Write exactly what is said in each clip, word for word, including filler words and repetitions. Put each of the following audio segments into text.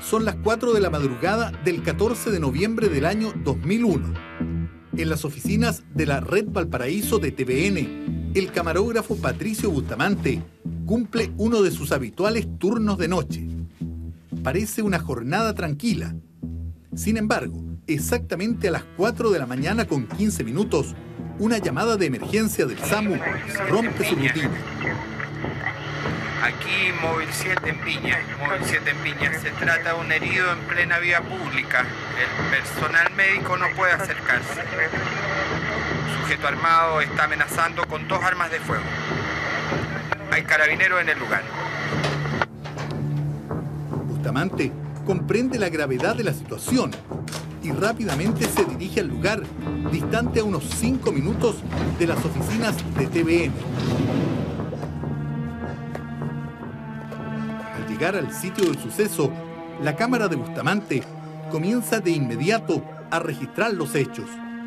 Son las cuatro de la madrugada del catorce de noviembre del año dos mil uno. En las oficinas de la Red Valparaíso de T V N, el camarógrafo Patricio Bustamante cumple uno de sus habituales turnos de noche. Parece una jornada tranquila. Sin embargo, exactamente a las cuatro de la mañana con quince minutos, una llamada de emergencia del SAMU rompe su rutina. Aquí Móvil siete en Piña, Móvil siete en Piña. Se trata de un herido en plena vía pública. El personal médico no puede acercarse. El sujeto armado está amenazando con dos armas de fuego. Hay carabineros en el lugar. Bustamante comprende la gravedad de la situación y rápidamente se dirige al lugar, distante a unos cinco minutos de las oficinas de T V N. Al llegar al sitio del suceso, la cámara de Bustamante comienza de inmediato a registrar los hechos.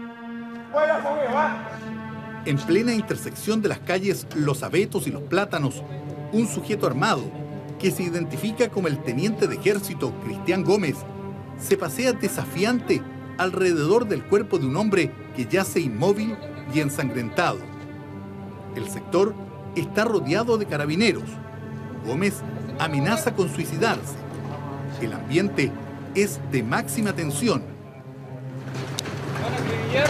En plena intersección de las calles Los Abetos y Los Plátanos, un sujeto armado, que se identifica como el teniente de ejército Cristian Gómez, se pasea desafiante alrededor del cuerpo de un hombre que yace inmóvil y ensangrentado. El sector está rodeado de carabineros. Gómez amenaza con suicidarse. El ambiente es de máxima tensión. ¿Van a acribillar?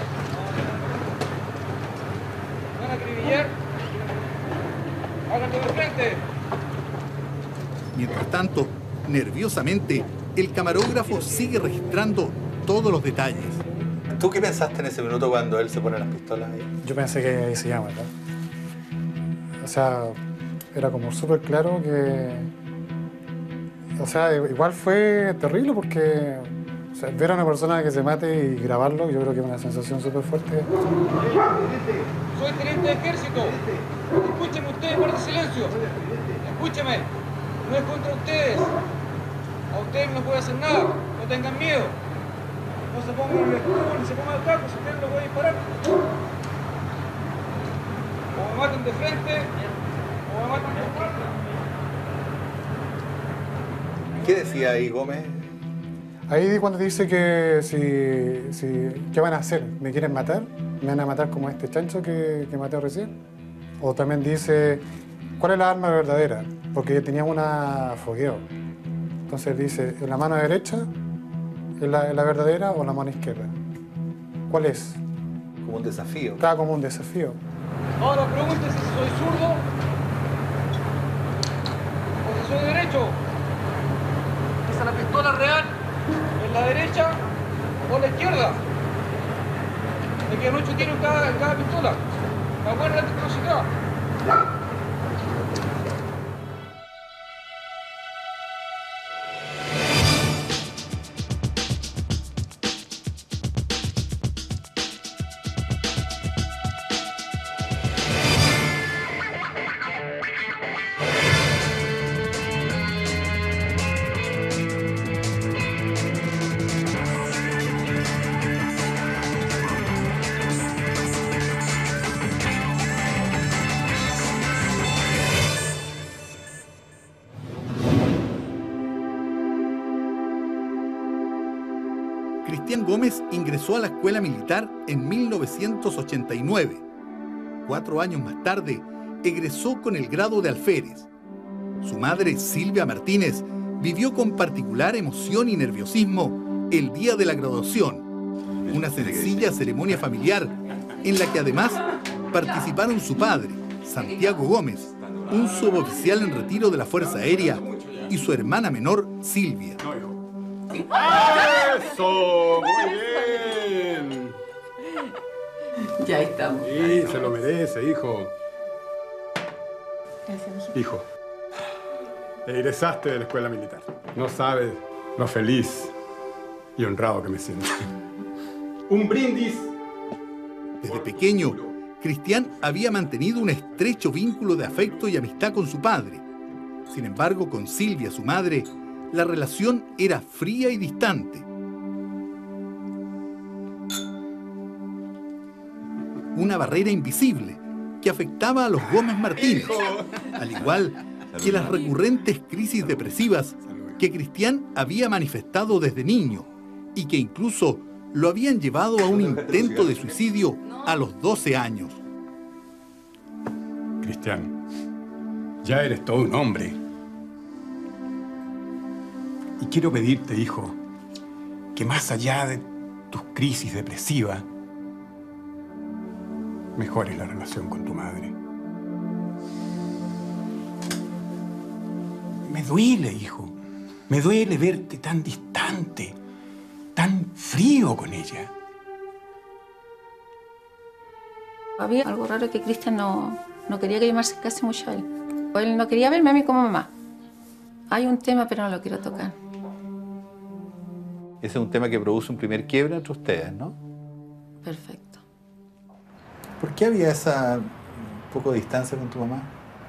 ¿Van a acribillar? ¡Háganlo de frente! Mientras tanto, nerviosamente, el camarógrafo sigue registrando todos los detalles. ¿Tú qué pensaste en ese minuto cuando él se pone las pistolas ahí? Yo pensé que ahí se llama, ¿no? O sea, era como súper claro que... O sea, igual fue terrible porque o sea, ver a una persona que se mate y grabarlo, yo creo que es una sensación súper fuerte. Soy teniente de ejército. Escúcheme ustedes, guarden silencio. Escúcheme. No es contra ustedes. A ustedes no puede hacer nada. No tengan miedo. No se pongan en el escudo ni se pongan al taco. Si ustedes lo pueden disparar. O me matan de frente, o me matan de espalda. ¿Qué decía ahí Gómez? Ahí cuando dice que si, si, ¿qué van a hacer? ¿Me quieren matar? ¿Me van a matar como este chancho que, que maté recién? O también dice, ¿cuál es la arma verdadera? Porque tenía una fogueo. Entonces dice, ¿en la mano derecha es la, es la verdadera o la mano izquierda? ¿Cuál es? Como un desafío. Estaba como un desafío. Ahora pregúntese si soy zurdo o si soy derecho. ¿Esa es la pistola real? ¿En la derecha o en la izquierda? ¿De qué ocho tiene cada, cada pistola? ¿La buena la velocidad? Cristian Gómez ingresó a la escuela militar en mil novecientos ochenta y nueve. Cuatro años más tarde, egresó con el grado de alférez. Su madre, Silvia Martínez, vivió con particular emoción y nerviosismo el día de la graduación, una sencilla ceremonia familiar en la que además participaron su padre, Santiago Gómez, un suboficial en retiro de la Fuerza Aérea, y su hermana menor, Silvia. ¡Eso! ¡Muy bien! Ya estamos. Sí, se lo merece, hijo. Gracias, mijito. Hijo, egresaste de la escuela militar. No sabes lo feliz y honrado que me siento. Un brindis. Desde pequeño, Cristian había mantenido un estrecho vínculo de afecto y amistad con su padre. Sin embargo, con Silvia, su madre, la relación era fría y distante. Una barrera invisible que afectaba a los Gómez Martínez, al igual que las recurrentes crisis depresivas que Cristian había manifestado desde niño y que incluso lo habían llevado a un intento de suicidio a los doce años. Cristian, ya eres todo un hombre. Y quiero pedirte, hijo, que más allá de tus crisis depresivas, mejores la relación con tu madre. Me duele, hijo. Me duele verte tan distante, tan frío con ella. Había algo raro que Cristian no, no quería que yo me acercase mucho a él. Él no quería verme a mí como mamá. Hay un tema, pero no lo quiero tocar. Ese es un tema que produce un primer quiebre entre ustedes, ¿no? Perfecto. ¿Por qué había esa poco de distancia con tu mamá?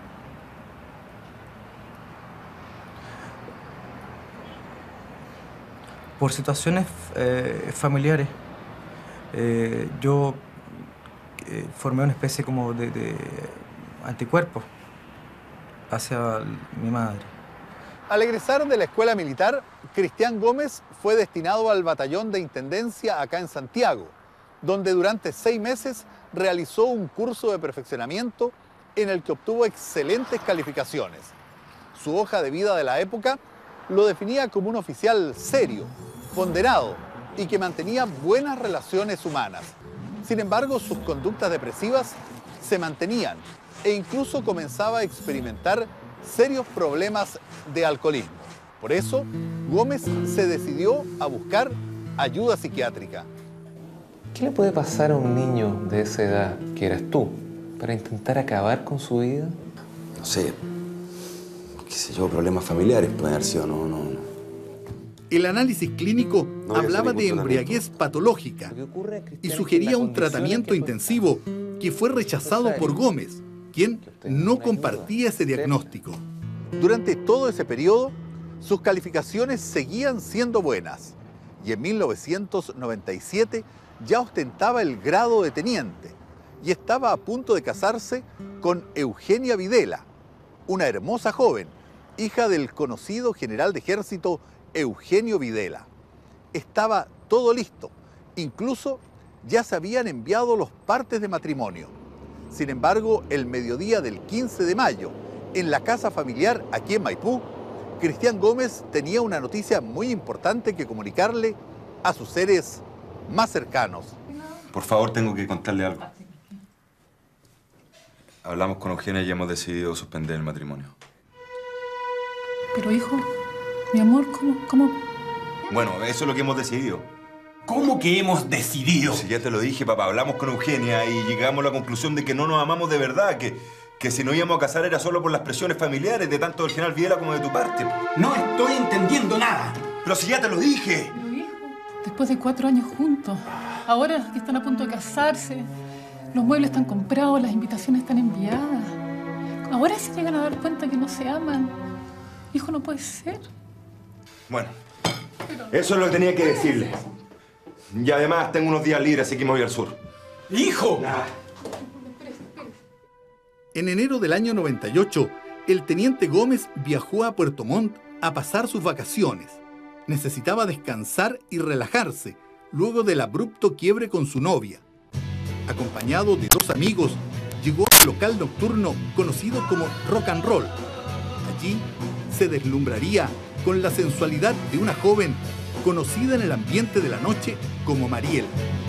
Por situaciones eh, familiares. Eh, yo eh, formé una especie como de, de anticuerpo hacia mi madre. Al egresar de la escuela militar, Cristian Gómez fue destinado al batallón de intendencia acá en Santiago, donde durante seis meses realizó un curso de perfeccionamiento en el que obtuvo excelentes calificaciones. Su hoja de vida de la época lo definía como un oficial serio, ponderado y que mantenía buenas relaciones humanas. Sin embargo, sus conductas depresivas se mantenían e incluso comenzaba a experimentar serios problemas de alcoholismo. Por eso, Gómez se decidió a buscar ayuda psiquiátrica. ¿Qué le puede pasar a un niño de esa edad, que eras tú, para intentar acabar con su vida? No sé, qué sé yo, problemas familiares pueden haber sido, no, no, no. El análisis clínico No hablaba de embriaguez patológica y sugería un tratamiento intensivo que fue rechazado por Gómez, quien no compartía ese diagnóstico. Durante todo ese periodo, sus calificaciones seguían siendo buenas y en mil novecientos noventa y siete ya ostentaba el grado de teniente y estaba a punto de casarse con Eugenia Videla, una hermosa joven, hija del conocido general de ejército Eugenio Videla. Estaba todo listo, incluso ya se habían enviado los partes de matrimonio. Sin embargo, el mediodía del quince de mayo, en la casa familiar aquí en Maipú, Cristian Gómez tenía una noticia muy importante que comunicarle a sus seres más cercanos. Por favor, tengo que contarle algo. Hablamos con Eugenia y hemos decidido suspender el matrimonio. Pero hijo, mi amor, ¿cómo, cómo? Bueno, eso es lo que hemos decidido. ¿Cómo que hemos decidido? Si ya te lo dije, papá, hablamos con Eugenia y llegamos a la conclusión de que no nos amamos de verdad, que, que si nos íbamos a casar era solo por las presiones familiares de tanto del general Videla como de tu parte. No estoy entendiendo nada. Pero si ya te lo dije. Pero hijo, después de cuatro años juntos, ahora que están a punto de casarse, los muebles están comprados, las invitaciones están enviadas. Ahora se llegan a dar cuenta que no se aman. Hijo, no puede ser. Bueno, eso es lo que tenía que decirle. Y además tengo unos días libres, así que me voy al sur. ¡Hijo! En enero del año noventa y ocho, el teniente Gómez viajó a Puerto Montt a pasar sus vacaciones. Necesitaba descansar y relajarse luego del abrupto quiebre con su novia. Acompañado de dos amigos, llegó al local nocturno conocido como Rock and Roll. Allí se deslumbraría con la sensualidad de una joven conocida en el ambiente de la noche como Mariel.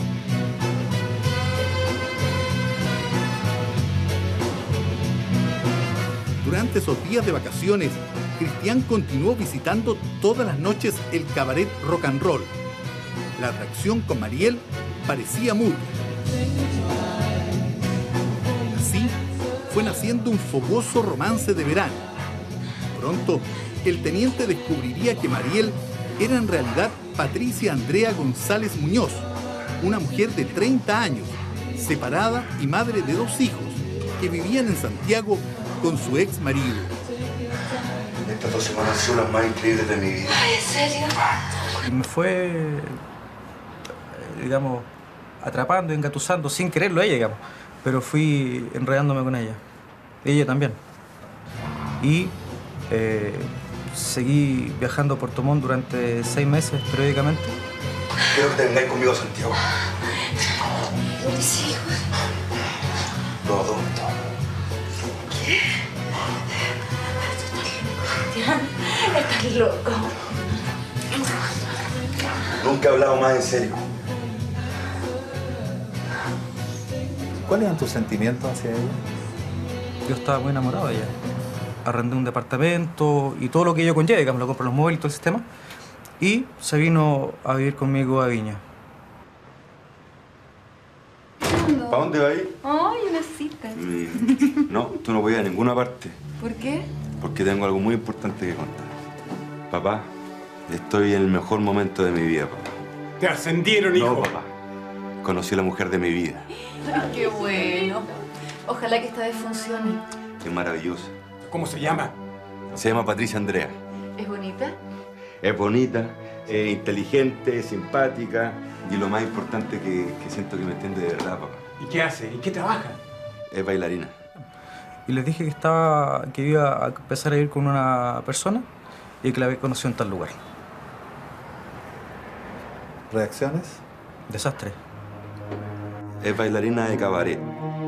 Durante esos días de vacaciones, Cristian continuó visitando todas las noches el cabaret Rock and Roll. La atracción con Mariel parecía mutua. Así fue naciendo un fogoso romance de verano. Pronto, el teniente descubriría que Mariel era en realidad Patricia Andrea González Muñoz, una mujer de treinta años, separada y madre de dos hijos, que vivían en Santiago con su ex marido. Estas dos semanas son las más increíbles de mi vida. Ay, ¿en serio? Y me fue, digamos, atrapando, engatusando, sin quererlo ella, digamos. Pero fui enredándome con ella. Ella también. Y eh, seguí viajando a Puerto Montt durante seis meses periódicamente. Quiero que te vengáis conmigo a Santiago. Mis hijos. Los adopto. ¿Qué? Cristian, estás loco. Nunca he hablado más en serio. ¿Cuáles eran tus sentimientos hacia ella? Yo estaba muy enamorado de ella. Arrendé un departamento y todo lo que ello conlleva, digamos, lo compré los móviles y todo el sistema. Y se vino a vivir conmigo a Viña. ¿Para dónde vas? Ay, una cita. No, tú no voy a ninguna parte. ¿Por qué? Porque tengo algo muy importante que contar. Papá, estoy en el mejor momento de mi vida, papá. ¿Te ascendieron, hijo? No, papá. Conocí a la mujer de mi vida. Ay, qué bueno. Ojalá que esta vez funcione. Es maravillosa. ¿Cómo se llama? Se llama Patricia Andrea. ¿Es bonita? Es bonita, es inteligente, es simpática y lo más importante que, que siento que me entiende de verdad, papá. ¿Y qué hace? ¿Y qué trabaja? Es bailarina. Y les dije que estaba, que iba a empezar a ir con una persona y que la había conocido en tal lugar. ¿Reacciones? Desastre. Es bailarina de cabaret.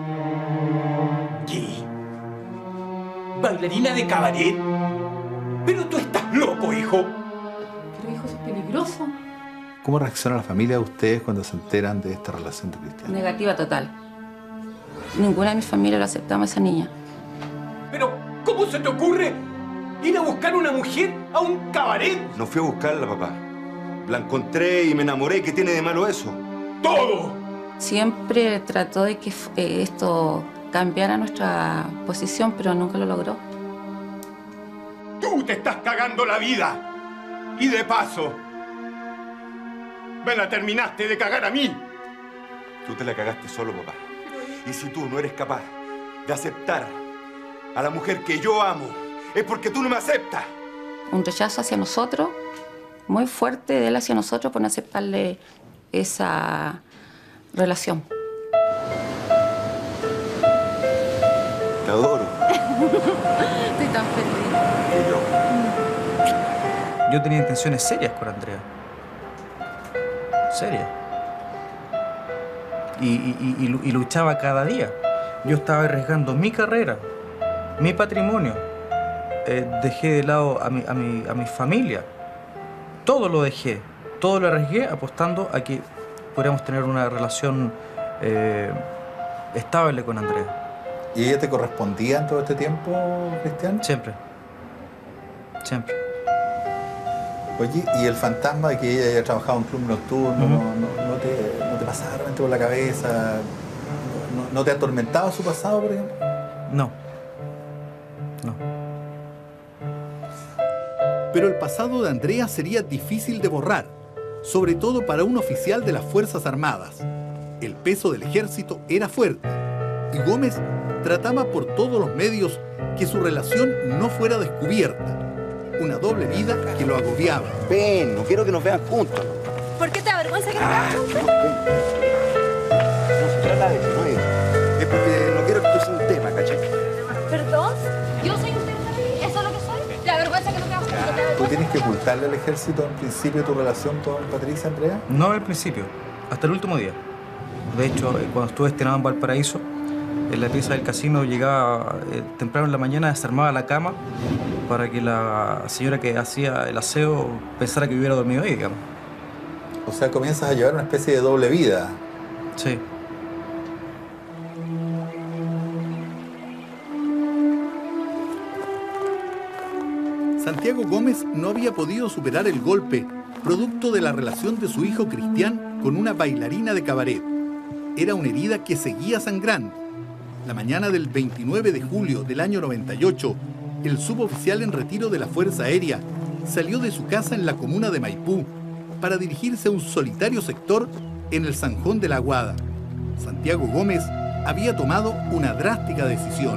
¿Qué? ¿Bailarina de cabaret? Pero tú estás loco, hijo. Pero hijo, eso es peligroso. ¿Cómo reacciona la familia de ustedes cuando se enteran de esta relación de Cristian? Negativa total. Ninguna de mi familia lo aceptaba a esa niña. Pero, ¿cómo se te ocurre ir a buscar una mujer a un cabaret? No fui a buscarla, papá. La encontré y me enamoré. ¿Qué tiene de malo eso? ¡Todo! Siempre trató de que eh, esto cambiara nuestra posición, pero nunca lo logró. Tú te estás cagando la vida. Y de paso, me la terminaste de cagar a mí. Tú te la cagaste solo, papá. Y si tú no eres capaz de aceptar a la mujer que yo amo, es porque tú no me aceptas. Un rechazo hacia nosotros, muy fuerte de él hacia nosotros por no aceptarle esa relación. Te adoro. Estoy tan feliz. Y yo. Yo tenía intenciones serias con Andrea. Serias. Y, y, y, y luchaba cada día. Yo estaba arriesgando mi carrera, mi patrimonio. Eh, dejé de lado a mi, a, mi, a mi familia. Todo lo dejé. Todo lo arriesgué apostando a que pudiéramos tener una relación eh, estable con Andrea. ¿Y ella te correspondía en todo este tiempo, Cristian? Siempre. Siempre. Oye, ¿y el fantasma de que ella haya trabajado en un club nocturno, uh-huh. no, no, no, te, no te pasaba realmente por la cabeza? ¿No, no te atormentaba su pasado, por ejemplo? No. No. Pero el pasado de Andrea sería difícil de borrar, sobre todo para un oficial de las Fuerzas Armadas. El peso del ejército era fuerte y Gómez trataba por todos los medios que su relación no fuera descubierta. Una doble vida que lo agobiaba. Ven, no quiero que nos vean juntos. ¿Por qué te avergüenza que nos vean juntos? No se trata de eso, no es. Es porque no quiero que esto sea un tema, ¿cachai? ¿Perdón? ¿Yo soy un tema para ti? ¿Eso es lo que soy? ¿Te avergüenza que nos vean juntos? ¿Tú tienes que ocultarle al ejército en principio tu relación con Patricia, Andrea? No al principio, hasta el último día. De hecho, cuando estuve destinado en Valparaíso, en la pieza del casino llegaba eh, temprano en la mañana, desarmaba la cama para que la señora que hacía el aseo pensara que yo hubiera dormido ahí, digamos. O sea, comienzas a llevar una especie de doble vida. Sí. Santiago Gómez no había podido superar el golpe, producto de la relación de su hijo Cristian con una bailarina de cabaret. Era una herida que seguía sangrando. La mañana del veintinueve de julio del año noventa y ocho, el suboficial en retiro de la Fuerza Aérea salió de su casa en la comuna de Maipú para dirigirse a un solitario sector en el Zanjón de la Aguada. Santiago Gómez había tomado una drástica decisión.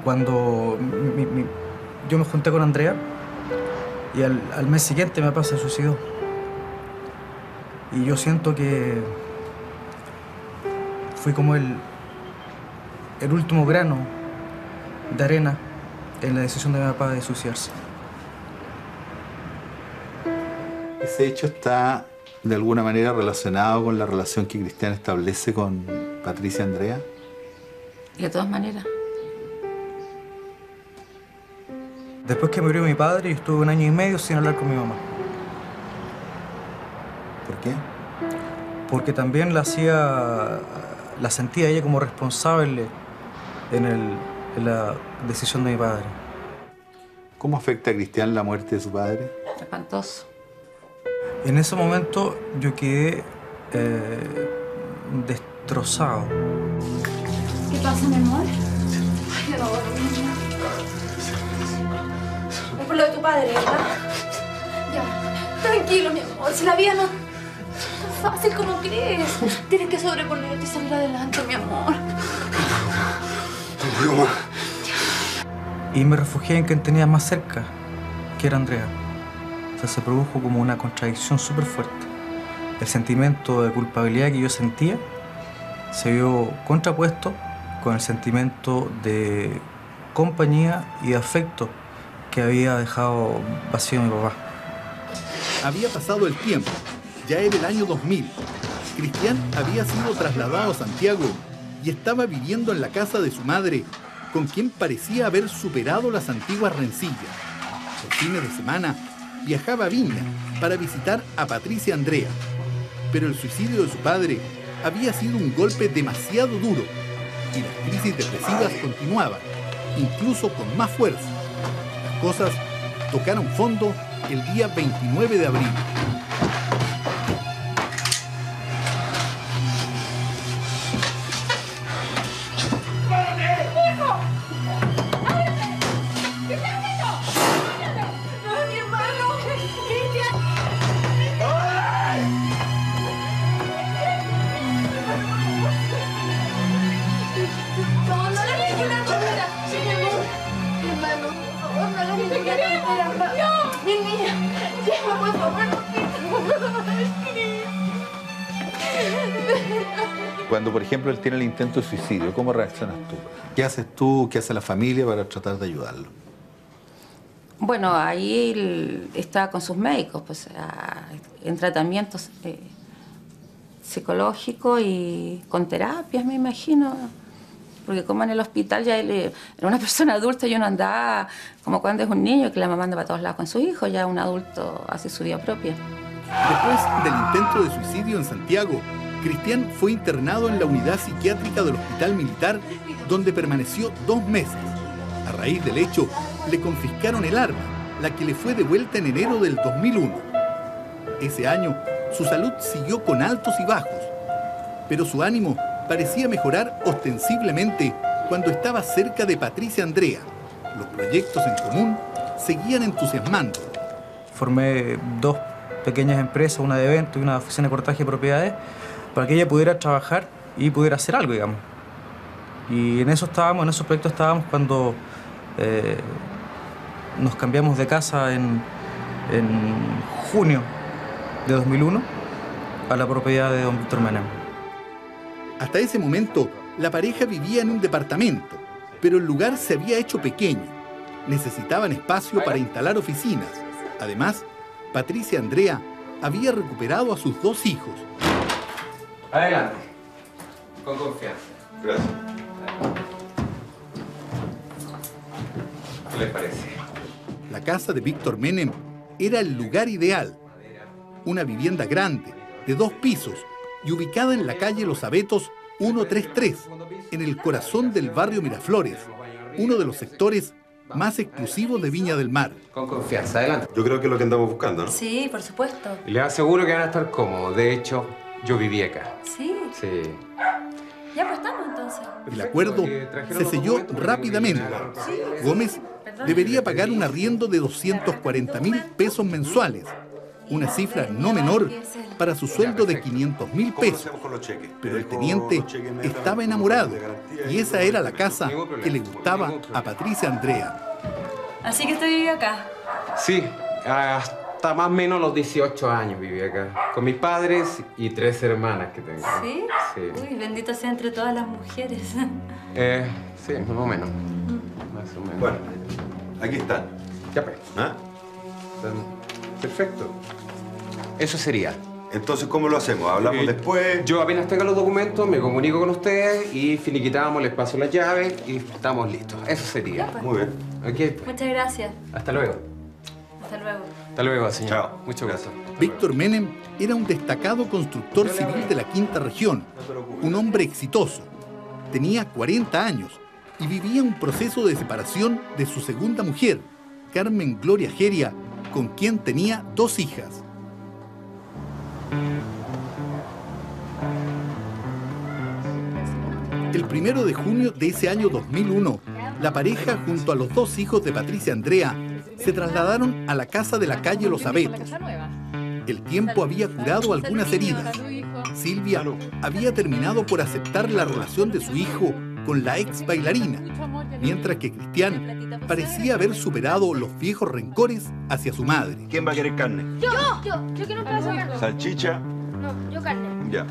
Cuando mi, mi, yo me junté con Andrea y al, al mes siguiente mi papá se suicidó. Y yo siento que fui como el, el último grano de arena en la decisión de mi papá de suicidarse. Ese hecho está de alguna manera relacionado con la relación que Cristian establece con Patricia Andrea. De todas maneras. Después que murió mi padre, yo estuve un año y medio sin hablar con mi mamá. ¿Por qué? Porque también la hacía, la sentía ella como responsable en, el, en la decisión de mi padre. ¿Cómo afecta a Cristian la muerte de su padre? Espantoso. En ese momento yo quedé eh, destrozado. ¿Qué pasa, mi amor? Ay, yo no voy a dormir. Es por lo de tu padre, ¿verdad? Ya, tranquilo, mi amor. Si la vida no es tan fácil como crees. Tienes que sobreponerte y salir adelante, mi amor. Y me refugié en quien tenía más cerca, que era Andrea. O sea, se produjo como una contradicción súper fuerte. El sentimiento de culpabilidad que yo sentía se vio contrapuesto con el sentimiento de compañía y de afecto que había dejado vacío mi papá. Había pasado el tiempo, ya era el año dos mil. Cristian había sido trasladado a Santiago y estaba viviendo en la casa de su madre, con quien parecía haber superado las antiguas rencillas. Los fines de semana viajaba a Viña para visitar a Patricia Andrea. Pero el suicidio de su padre había sido un golpe demasiado duro y las crisis depresivas continuaban, incluso con más fuerza. Las cosas tocaron fondo el día veintinueve de abril. Cuando, por ejemplo, él tiene el intento de suicidio, ¿cómo reaccionas tú? ¿Qué haces tú, qué hace la familia para tratar de ayudarlo? Bueno, ahí él está con sus médicos, pues, en tratamientos eh, psicológicos y con terapias, me imagino. Porque como en el hospital ya él era una persona adulta y uno andaba como cuando es un niño que la mamá anda para todos lados con sus hijos, ya un adulto hace su vida propia. Después del intento de suicidio en Santiago, Cristian fue internado en la unidad psiquiátrica del Hospital Militar, donde permaneció dos meses. A raíz del hecho, le confiscaron el arma, la que le fue devuelta en enero del dos mil uno. Ese año, su salud siguió con altos y bajos, pero su ánimo parecía mejorar ostensiblemente cuando estaba cerca de Patricia Andrea. Los proyectos en común seguían entusiasmando. Formé dos pequeñas empresas, una de eventos y una de oficina de cortaje de propiedades, para que ella pudiera trabajar y pudiera hacer algo, digamos. Y en eso estábamos, en esos proyectos estábamos cuando eh, nos cambiamos de casa en, en junio de dos mil uno a la propiedad de don Víctor Menem. Hasta ese momento, la pareja vivía en un departamento, pero el lugar se había hecho pequeño. Necesitaban espacio para instalar oficinas. Además, Patricia Andrea había recuperado a sus dos hijos. Adelante. Con confianza. Gracias. ¿Qué les parece? La casa de Víctor Menem era el lugar ideal. Una vivienda grande, de dos pisos, y ubicada en la calle Los Abetos ciento treinta y tres, en el corazón del barrio Miraflores, uno de los sectores más exclusivos de Viña del Mar. Con confianza, adelante. Yo creo que es lo que andamos buscando, ¿no? Sí, por supuesto. Y les aseguro que van a estar cómodos. De hecho, yo viví acá. ¿Sí? Sí. Ya pues estamos entonces. El acuerdo se selló rápidamente. Gómez debería pagar un arriendo de doscientos cuarenta mil pesos mensuales una cifra no menor para su sueldo de quinientos mil pesos. Pero el teniente estaba enamorado y esa era la casa que le gustaba a Patricia Andrea. Así que usted vive acá. Sí, hasta más o menos los dieciocho años viví acá, con mis padres y tres hermanas que tengo. ¿Sí? Sí. Uy, bendito sea entre todas las mujeres. Eh, sí, más o menos. Más o menos. Bueno, aquí están. Ya pues. ¿Ah? Perfecto. Eso sería. Entonces, ¿cómo lo hacemos? ¿Hablamos Eh, después? Yo apenas tenga los documentos, me comunico con ustedes y finiquitamos, les paso las llaves y estamos listos. Eso sería. Ya, pues. Muy bien. Ok. Muchas gracias. Hasta luego. Hasta luego. Hasta luego, señor. Chao. Mucho gusto. Víctor Menem era un destacado constructor civil de la Quinta Región, un hombre exitoso. Tenía cuarenta años y vivía un proceso de separación de su segunda mujer, Carmen Gloria Geria, con quien tenía dos hijas. El primero de junio de ese año dos mil uno, la pareja, junto a los dos hijos de Patricia Andrea, se trasladaron a la casa de la calle Los Abetos. El tiempo había curado algunas heridas. Silvia había terminado por aceptar la relación de su hijo con la ex bailarina, mientras que Cristian parecía haber superado los viejos rencores hacia su madre. ¿Quién va a querer carne? Yo, yo, yo quiero un pedazo de carne. ¿Salchicha? No, yo carne. Ya.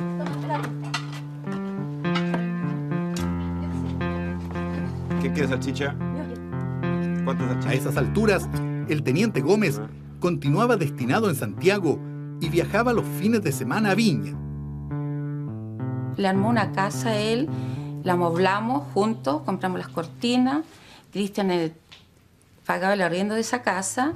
¿Quién quiere salchicha? ¿Cuántas salchichas? A esas alturas, el teniente Gómez continuaba destinado en Santiago y viajaba los fines de semana a Viña. Le armó una casa a él, la amoblamos juntos, compramos las cortinas. Cristian eh, pagaba el arriendo de esa casa.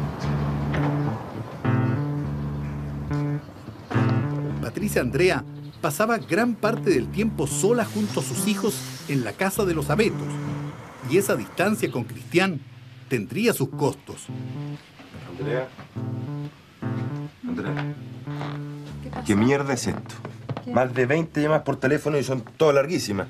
Patricia Andrea pasaba gran parte del tiempo sola junto a sus hijos en la casa de Los Abetos. Y esa distancia con Cristian tendría sus costos. Andrea. Andrea. ¿Qué, ¿Qué mierda es esto? ¿Qué? Más de veinte llamadas por teléfono y son todas larguísimas.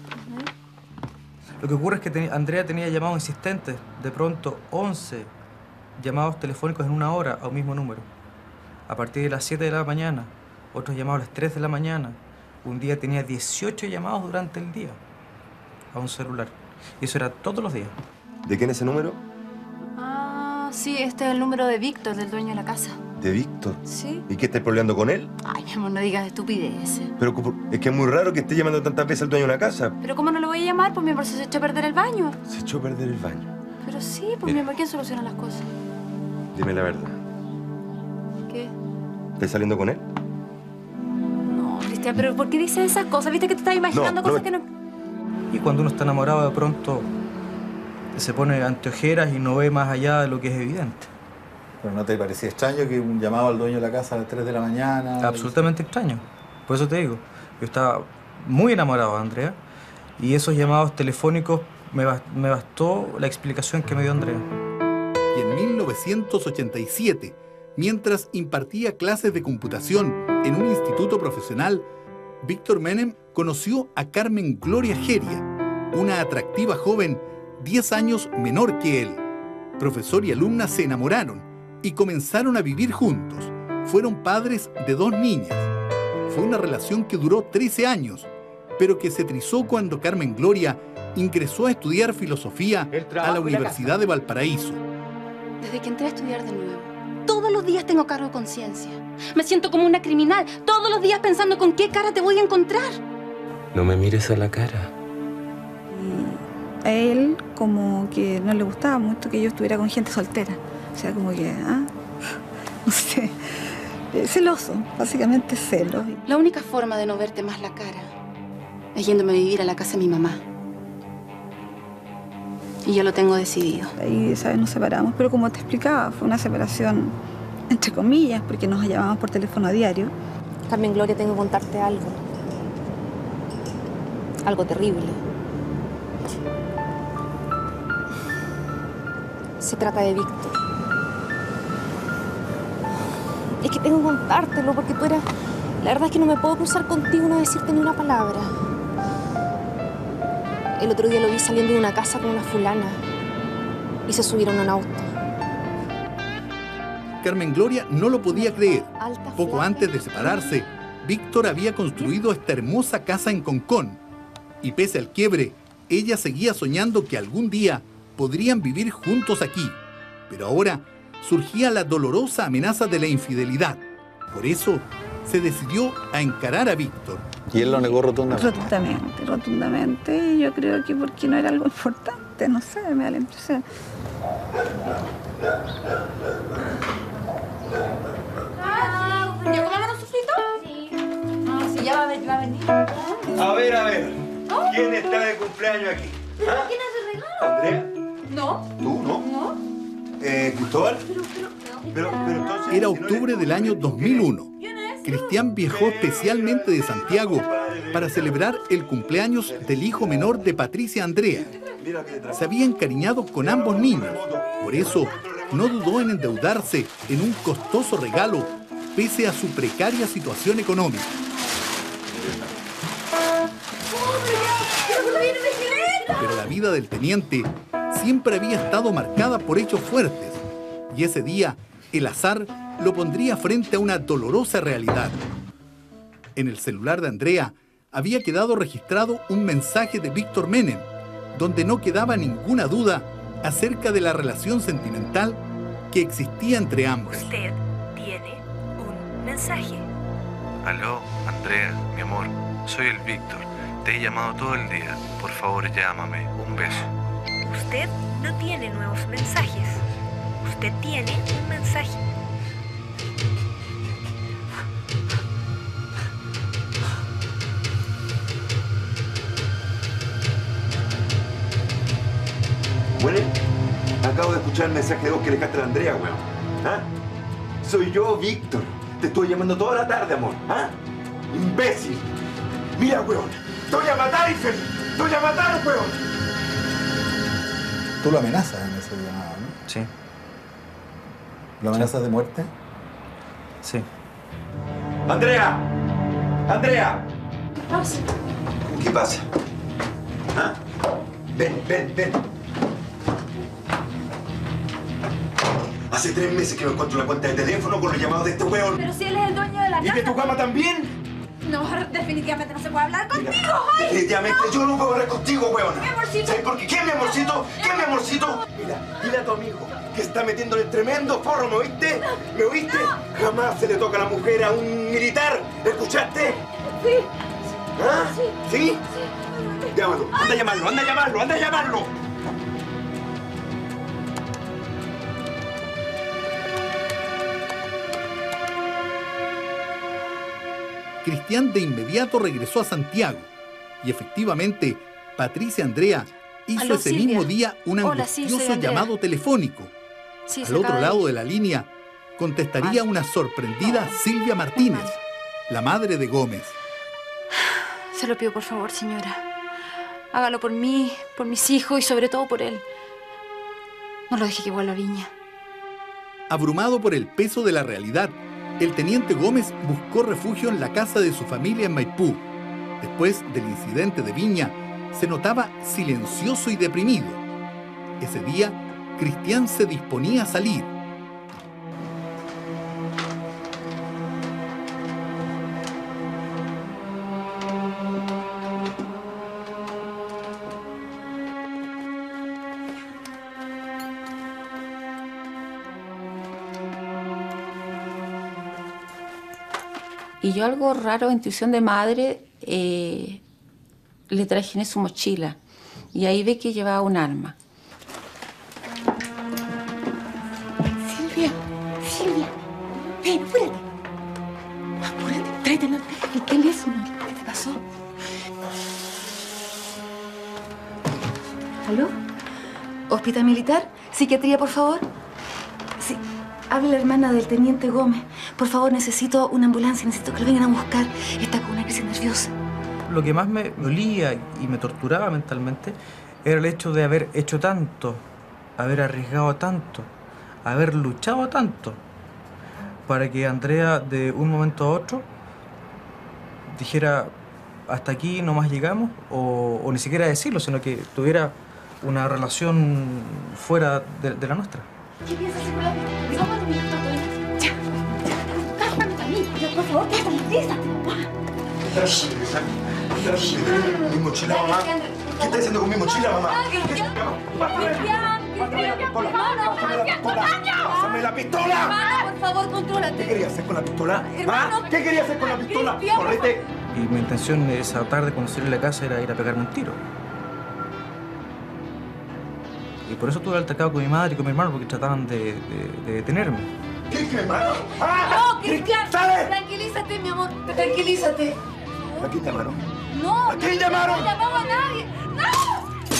Lo que ocurre es que ten- Andrea tenía llamados insistentes. De pronto, once llamados telefónicos en una hora a un mismo número. A partir de las siete de la mañana, otros llamados a las tres de la mañana. Un día tenía dieciocho llamados durante el día a un celular. Y eso era todos los días. ¿De quién es ese número? Ah, sí, este es el número de Víctor, del dueño de la casa. ¿De Víctor? Sí. ¿Y qué estás peleando con él? Ay, mi amor, no digas estupideces. Pero es que es muy raro que esté llamando tantas veces al dueño de una casa. Pero ¿cómo no lo voy a llamar? Pues mi amor, se echó a perder el baño. Se echó a perder el baño. Pero sí, pues mi amor, ¿quién soluciona las cosas? Dime la verdad. ¿Qué? ¿Estás saliendo con él? No, Cristian, pero ¿por qué dices esas cosas? ¿Viste que te estás imaginando No, cosas no. que no...? Y cuando uno está enamorado, de pronto se pone ante ojeras y no ve más allá de lo que es evidente. ¿Pero no te parecía extraño que un llamado al dueño de la casa a las tres de la mañana? Absolutamente extraño. Por eso te digo, yo estaba muy enamorado de Andrea y esos llamados telefónicos me, bas- me bastó la explicación que me dio Andrea. Y en mil novecientos ochenta y siete, mientras impartía clases de computación en un instituto profesional, Víctor Menem conoció a Carmen Gloria Geria, una atractiva joven diez años menor que él. Profesor y alumna se enamoraron y comenzaron a vivir juntos. Fueron padres de dos niñas. Fue una relación que duró trece años, pero que se trizó cuando Carmen Gloria ingresó a estudiar filosofía a la Universidad de Valparaíso. Desde que entré a estudiar de nuevo, todos los días tengo cargo de conciencia. Me siento como una criminal, todos los días pensando con qué cara te voy a encontrar. No me mires a la cara. A él como que no le gustaba mucho que yo estuviera con gente soltera. O sea, como que, ah, no sé, eh, celoso, básicamente celos. La única forma de no verte más la cara es yéndome a vivir a la casa de mi mamá. Y yo lo tengo decidido. Ahí, ¿sabes? Nos separamos, pero como te explicaba, fue una separación entre comillas, porque nos llamábamos por teléfono a diario. Carmen Gloria, tengo que contarte algo. Algo terrible. Se trata de Víctor. Es que tengo que contártelo porque tú eras... La verdad es que no me puedo cruzar contigo y no decirte ni una palabra. El otro día lo vi saliendo de una casa con una fulana y se subieron a un auto. Carmen Gloria no lo podía creer. Poco antes de separarse, Víctor había construido esta hermosa casa en Concón. Y pese al quiebre, ella seguía soñando que algún día podrían vivir juntos aquí. Pero ahora surgía la dolorosa amenaza de la infidelidad. Por eso se decidió a encarar a Víctor. ¿Y él lo negó rotundamente? Rotundamente, rotundamente. Yo creo que porque no era algo importante, no sé, me da la impresión. ¿Ya comemos un sofrito? Sí. Ah, sí, ya va a venir. Va a, venir. a ver, a ver. ¿Quién está de cumpleaños aquí? ¿Pero ¿Ah? quién hace regalo? ¿Andrea? No. ¿Tú, no? No. Eh, ¿Cristóbal? Pero, pero, pero, pero entonces... Era octubre del año dos mil uno. Cristian viajó especialmente de Santiago para celebrar el cumpleaños del hijo menor de Patricia Andrea. Se había encariñado con ambos niños. Por eso, no dudó en endeudarse en un costoso regalo, pese a su precaria situación económica. Pero la vida del teniente siempre había estado marcada por hechos fuertes. Y ese día, el azar lo pondría frente a una dolorosa realidad. En el celular de Andrea había quedado registrado un mensaje de Víctor Menem, donde no quedaba ninguna duda acerca de la relación sentimental que existía entre ambos. Usted tiene un mensaje. Aló, Andrea, mi amor, soy el Víctor. Te he llamado todo el día. Por favor, llámame. Un beso. Usted no tiene nuevos mensajes. Usted tiene un mensaje. Bueno, acabo de escuchar el mensaje de voz que le dejaste a la Andrea, weón. ¿Ah? Soy yo, Víctor. Te estoy llamando toda la tarde, amor. ¿Ah? Imbécil. Mira, weón. Estoy a matar, infeliz. Estoy a matar, weón. Tú lo amenazas en ese llamado, ¿no? Sí. ¿Lo amenazas de muerte? Sí. ¡Andrea! ¡Andrea! ¿Qué pasa? ¿Qué pasa? ¿Ah? Ven, ven, ven. Hace tres meses que no encuentro la cuenta de teléfono con los llamados de este weón. Pero si él es el dueño de la casa. ¿Y de tu cama también? No, definitivamente no se puede hablar contigo, Ay. Definitivamente no. yo no puedo hablar contigo, weón. Mi amorcito. ¿Sabes por qué? ¿Qué, mi amorcito? ¿Qué, mi amorcito? Mira, dile a tu amigo que está metiéndole el tremendo forro, ¿me oíste? ¿Me oíste? No. Jamás se le toca a la mujer a un militar. ¿Escuchaste? Sí. ¿Ah? Sí. ¿Sí? Sí. Llámalo. Anda a llamarlo, anda a llamarlo, anda a llamarlo. Cristian de inmediato regresó a Santiago y efectivamente Patricia Andrea hizo Aló, ese Silvia. mismo día un Hola, sí, angustioso soy Andrea. llamado telefónico. Sí, se Al otro acaba de lado ir. de la línea contestaría una sorprendida Silvia Martínez, la madre de Gómez. Se lo pido por favor, señora. Hágalo por mí, por mis hijos y sobre todo por él. No lo deje que vuelva a Viña. Abrumado por el peso de la realidad, el teniente Gómez buscó refugio en la casa de su familia en Maipú. Después del incidente de Viña, se notaba silencioso y deprimido. Ese día, Cristian se disponía a salir. Y yo algo raro, intuición de madre, eh, le traje en su mochila. Y ahí ve que llevaba un arma. Silvia, Silvia, ven, apúrate. Apúrate, tráete el, el teléfono. ¿Qué te pasó? ¿Aló? ¿Hospital militar? ¿Psiquiatría, por favor? Sí. Habla la hermana del teniente Gómez. Por favor, necesito una ambulancia, necesito que lo vengan a buscar. Está con una crisis nerviosa. Lo que más me dolía y me torturaba mentalmente era el hecho de haber hecho tanto, haber arriesgado tanto, haber luchado tanto, para que Andrea de un momento a otro dijera hasta aquí nomás llegamos, o, o ni siquiera decirlo, sino que tuviera una relación fuera de, de la nuestra. ¿Qué piensas hacer con la vida? Digamos, por favor, tranquilízate. Mi mochila, mamá. ¿Qué está haciendo con mi mochila, mamá? Cristian, Cristian, ¡Pásame la pistola! hermano, por favor, contrólate. ¿Qué quería hacer con la pistola? Hermano, ¿Ah? ¿Qué quería hacer con la pistola? Cristian, ¡Correte! Y mi intención esa tarde cuando salí de la casa era ir a pegarme un tiro. Y por eso tuve altercado con mi madre y con mi hermano porque trataban de, de, de detenerme. ¿Qué, qué, hermano? No, Cristian, ¡Sale! tranquilízate, mi amor, tranquilízate. ¿A quién llamaron? No, ¿A quién llamaron? No llamamos a nadie. ¡No!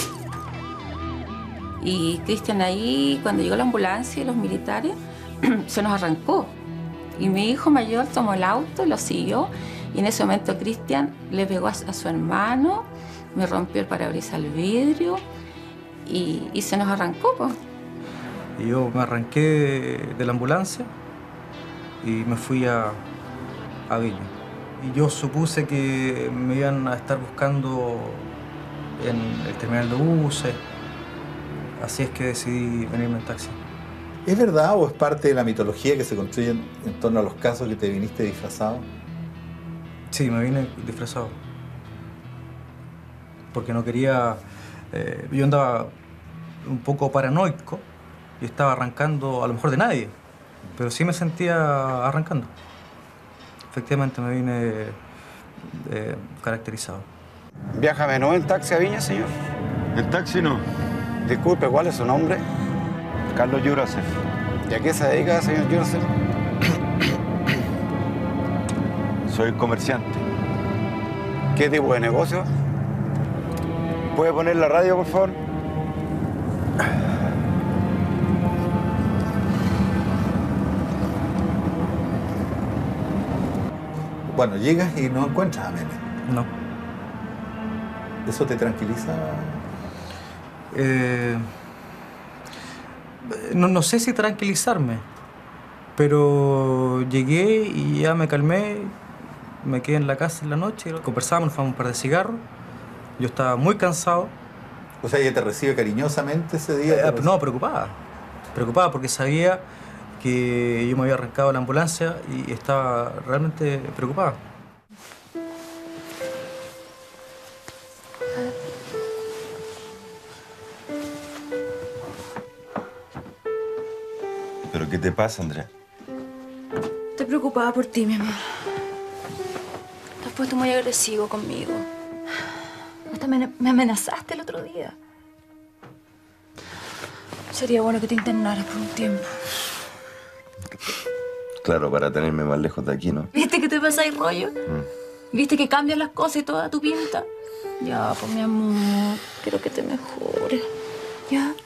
Y Cristian ahí, cuando llegó la ambulancia y los militares, se nos arrancó. Y mi hijo mayor tomó el auto, lo siguió, y en ese momento Cristian le pegó a, a su hermano, me rompió el parabrisas al vidrio, y, y se nos arrancó, pues. Y yo me arranqué de, de la ambulancia y me fui a, a Viña. Y yo supuse que me iban a estar buscando en el terminal de buses. Así es que decidí venirme en taxi. ¿Es verdad o es parte de la mitología que se construye en, en torno a los casos que te viniste disfrazado? Sí, me vine disfrazado. Porque no quería... Eh, yo andaba un poco paranoico y estaba arrancando a lo mejor de nadie, pero sí me sentía arrancando. Efectivamente me vine eh, caracterizado. ¿Viaja de nuevo en taxi a Viña, señor? En taxi no. Disculpe, ¿cuál es su nombre? Carlos Jurasef. ¿Y a qué se dedica, señor Jurasef? Soy comerciante. ¿Qué tipo de negocio? ¿Puede poner la radio, por favor? Bueno, llegas y no encuentras a Menem. No. ¿Eso te tranquiliza? Eh, no, no sé si tranquilizarme, pero llegué y ya me calmé, me quedé en la casa en la noche, conversábamos, nos fumamos un par de cigarros, yo estaba muy cansado. O sea, ella te recibe cariñosamente ese día. Eh, no, preocupada, preocupada porque sabía que yo me había arrancado la ambulancia y estaba realmente preocupada. ¿Pero qué te pasa, Andrea? Estoy preocupada por ti, mi amor. Te has puesto muy agresivo conmigo. Hasta me, me amenazaste el otro día. Sería bueno que te internaras por un tiempo. Claro, para tenerme más lejos de aquí, ¿no? ¿Viste que te pasáis rollo? Mm. ¿Viste que cambian las cosas y toda tu pinta? Ya, pues, mi amor, quiero que te mejores. ¿Ya?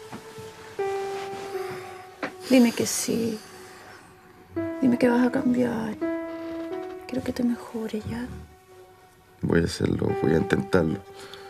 Dime que sí. Dime que vas a cambiar. Quiero que te mejores, ¿ya? Voy a hacerlo, voy a intentarlo.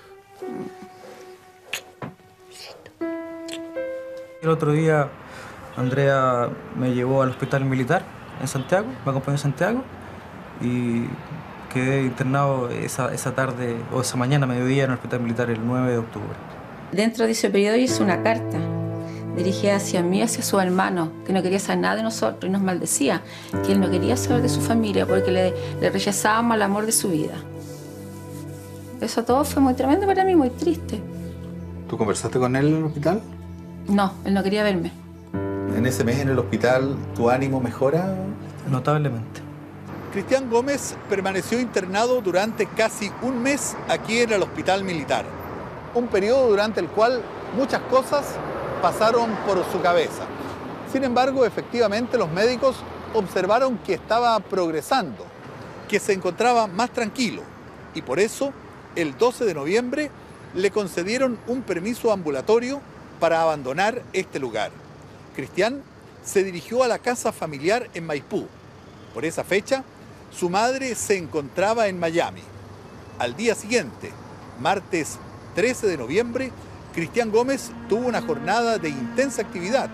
El otro día Andrea me llevó al hospital militar en Santiago, me acompañó a Santiago y quedé internado esa, esa tarde o esa mañana, mediodía, en el hospital militar el nueve de octubre. Dentro de ese periodo hice una carta dirigida hacia mí, hacia su hermano, que no quería saber nada de nosotros y nos maldecía, que él no quería saber de su familia porque le, le rechazábamos el amor de su vida. Eso todo fue muy tremendo para mí, muy triste. ¿Tú conversaste con él en el hospital? No, él no quería verme. ¿En ese mes en el hospital tu ánimo mejora? Notablemente. Cristian Gómez permaneció internado durante casi un mes aquí en el hospital militar. Un periodo durante el cual muchas cosas pasaron por su cabeza. Sin embargo, efectivamente, los médicos observaron que estaba progresando, que se encontraba más tranquilo y por eso, el doce de noviembre, le concedieron un permiso ambulatorio para abandonar este lugar. Cristian se dirigió a la casa familiar en Maipú. Por esa fecha, su madre se encontraba en Miami. Al día siguiente, martes trece de noviembre, Cristian Gómez tuvo una jornada de intensa actividad.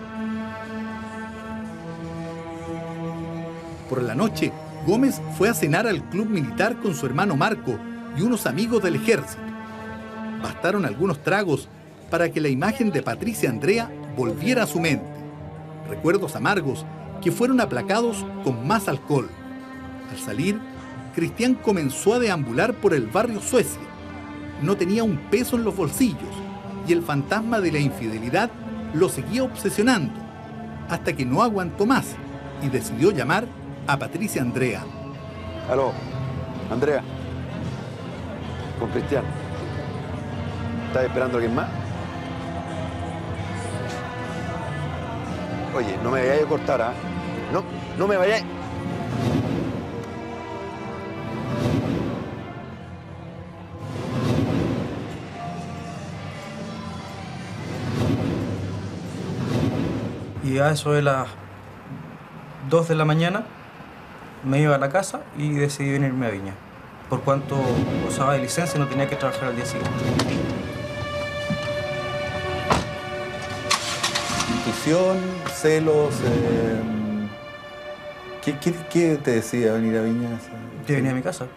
Por la noche, Gómez fue a cenar al club militar con su hermano Marco y unos amigos del ejército. Bastaron algunos tragos para que la imagen de Patricia Andrea volviera a su mente. Recuerdos amargos que fueron aplacados con más alcohol. Al salir, Cristian comenzó a deambular por el barrio Suecia. No tenía un peso en los bolsillos y el fantasma de la infidelidad lo seguía obsesionando, hasta que no aguantó más y decidió llamar a Patricia Andrea. Aló, Andrea. Con Cristian. ¿Estás esperando a alguien más? Oye, no me vayáis a cortar, ¿ah? No, no me vayáis. Y a eso de las dos de la mañana me iba a la casa y decidí venirme a Viña. Por cuanto gozaba de licencia y no tenía que trabajar al día siguiente. Intuición, celos. Eh, ¿qué, qué, qué te decía venir a Viña? Que venía a mi casa.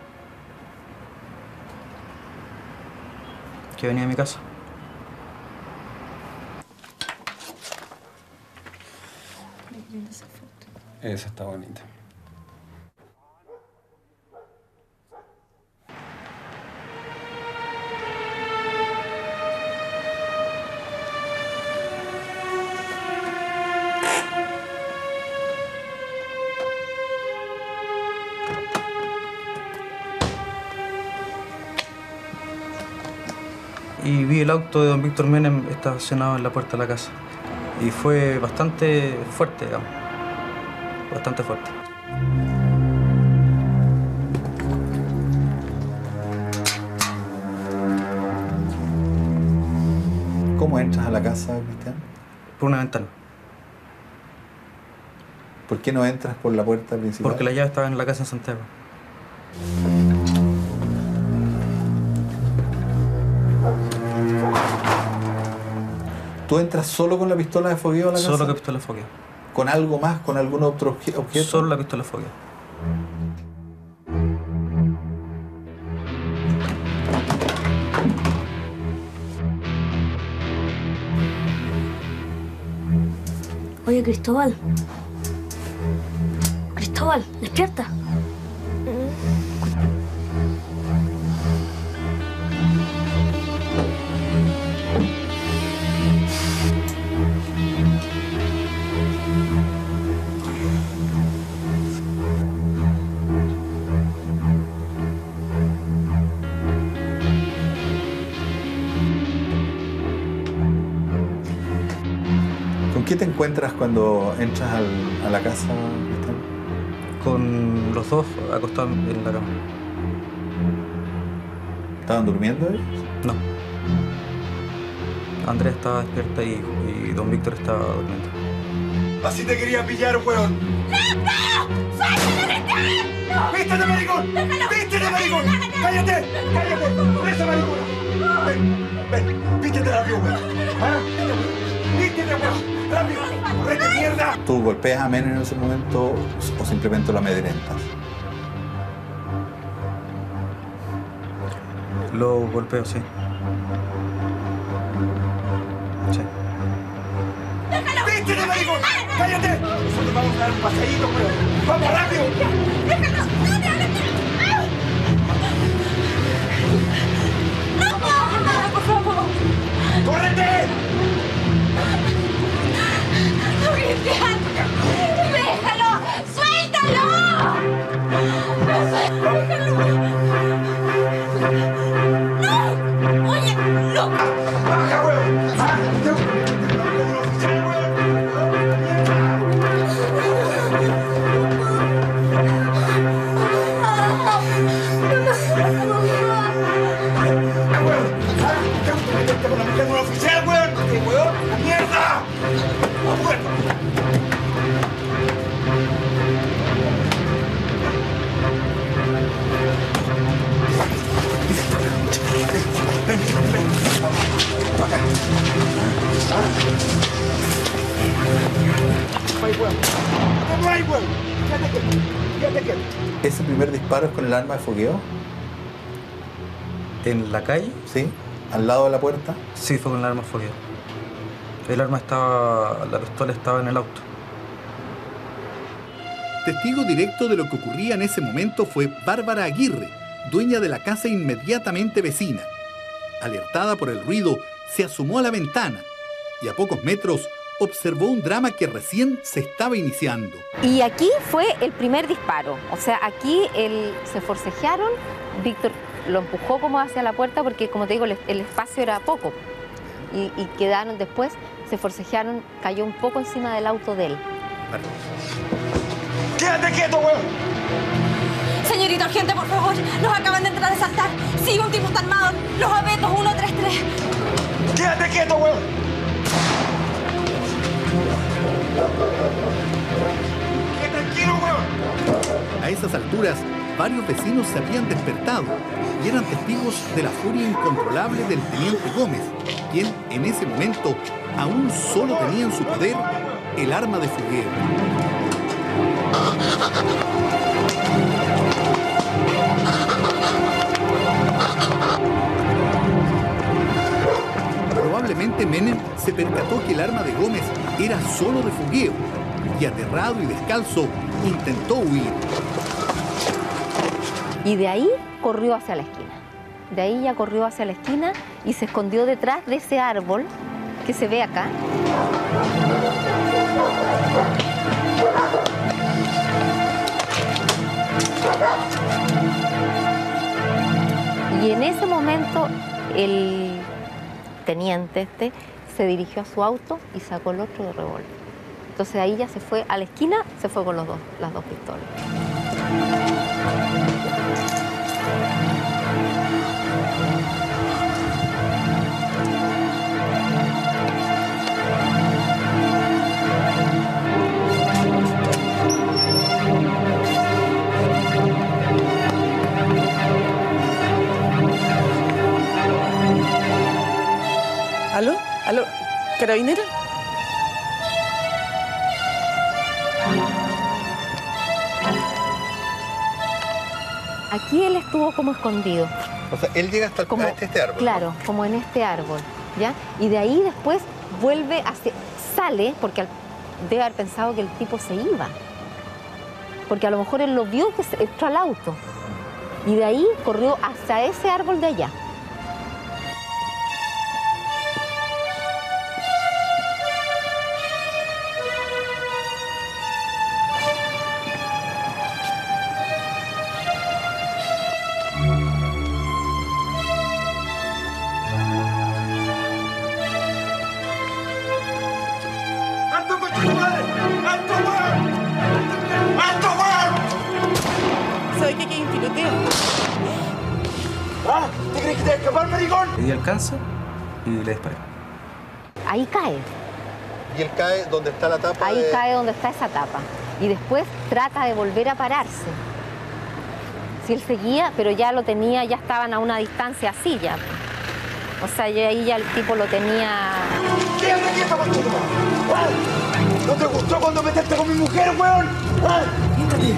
Que venía a mi casa. Esa está bonita. Y vi el auto de don Víctor Menem estacionado en la puerta de la casa. Y fue bastante fuerte, digamos. Bastante fuerte. ¿Cómo entras a la casa, Cristian? Por una ventana. ¿Por qué no entras por la puerta principal? Porque la llave estaba en la casa en Santiago. ¿Tú entras solo con la pistola de fogueo a la casa? Solo con la pistola de fogueo. ¿Con algo más? ¿Con algún otro obje objeto? Solo la pistola de fogueo. Oye, Cristóbal. Cristóbal, despierta. ¿Qué te encuentras cuando entras al, a la casa, Cristian? Con los dos acostados en la cama. ¿Estaban durmiendo ellos? No. Andrea estaba despierta y, y don Víctor estaba durmiendo. Así te quería pillar, weón. ¡Loco! ¡Suéltalo, Cristian! ¡Vístete, maricón! ¡Vístete, maricón! ¡Cállate! ¡Cállate! ¡Esa maricona! Ven, ven, vístete rápido, weón. ¿Ah? ¡Vístete, weón! ¡Rápido! ¡Correte, mierda! ¿Tú golpeas a Menem en ese momento o simplemente lo amedrentas? Lo golpeo, sí. Sí. ¡Déjalo! ¡Vístete, maricón! ¡Cállate! Nosotros vamos a dar un paseíto, weón. ¡Vamos, rápido! ¡Déjalo! ¡No, déjalo! ¡No! ¡Por favor! ¡Córrete! ¡No, Cristian! ¡Déjalo! ¡Suéltalo! ¡Déjalo! ¡No! ¡Oye, loco! ¡Baja, weón! ¡Ah! ¡Tengo un oficial, weón! ¡Qué weón! ¡La mierda! ¿Ese primer disparo es con el arma de fogueo? ¿En la calle? Sí, al lado de la puerta. Sí, fue con el arma de fogueo. El arma estaba, la pistola estaba en el auto. Testigo directo de lo que ocurría en ese momento fue Bárbara Aguirre, dueña de la casa inmediatamente vecina. Alertada por el ruido, se asomó a la ventana y a pocos metros observó un drama que recién se estaba iniciando. Y aquí fue el primer disparo. O sea, aquí el, se forcejearon. Víctor lo empujó como hacia la puerta porque, como te digo, el, el espacio era poco. Y, y quedaron después, se forcejearon, cayó un poco encima del auto de él. Perdón. ¡Quédate quieto, weón! Señorita urgente, por favor. Nos acaban de entrar a asaltar. Sí, un tipo está armado. Los abetos, uno tres tres. ¡Quédate quieto, weón! ¡Qué tranquilo, weón! A esas alturas, varios vecinos se habían despertado y eran testigos de la furia incontrolable del teniente Gómez, quien en ese momento aún solo tenía en su poder el arma de fogueo. Probablemente Menem se percató que el arma de Gómez era solo de fogueo y, aterrado y descalzo, intentó huir. Y de ahí corrió hacia la esquina. De ahí ya corrió hacia la esquina y se escondió detrás de ese árbol que se ve acá. Y en ese momento el teniente este se dirigió a su auto y sacó el otro de revólver. Entonces ahí ya se fue a la esquina, se fue con los dos, las dos pistolas. ¿Aló? ¿Aló? ¿Carabinero? Aquí él estuvo como escondido. O sea, él llega hasta el, como, este, este árbol. Claro, ¿no? Como en este árbol, ¿ya? Y de ahí después vuelve hacia... Sale, porque al, debe haber pensado que el tipo se iba. Porque a lo mejor él lo vio que se entró al auto. Y de ahí corrió hasta ese árbol de allá. Le di alcance y le disparé. Ahí cae. ¿Y él cae donde está la tapa? Ahí de... cae donde está esa tapa. Y después trata de volver a pararse. Si él seguía, pero ya lo tenía, ya estaban a una distancia así ya. O sea, ya ahí ya el tipo lo tenía... ¡Quédate quieto, conchudo! ¿No te gustó cuando metiste con mi mujer, weón? ¿Ah? ¡Quítate!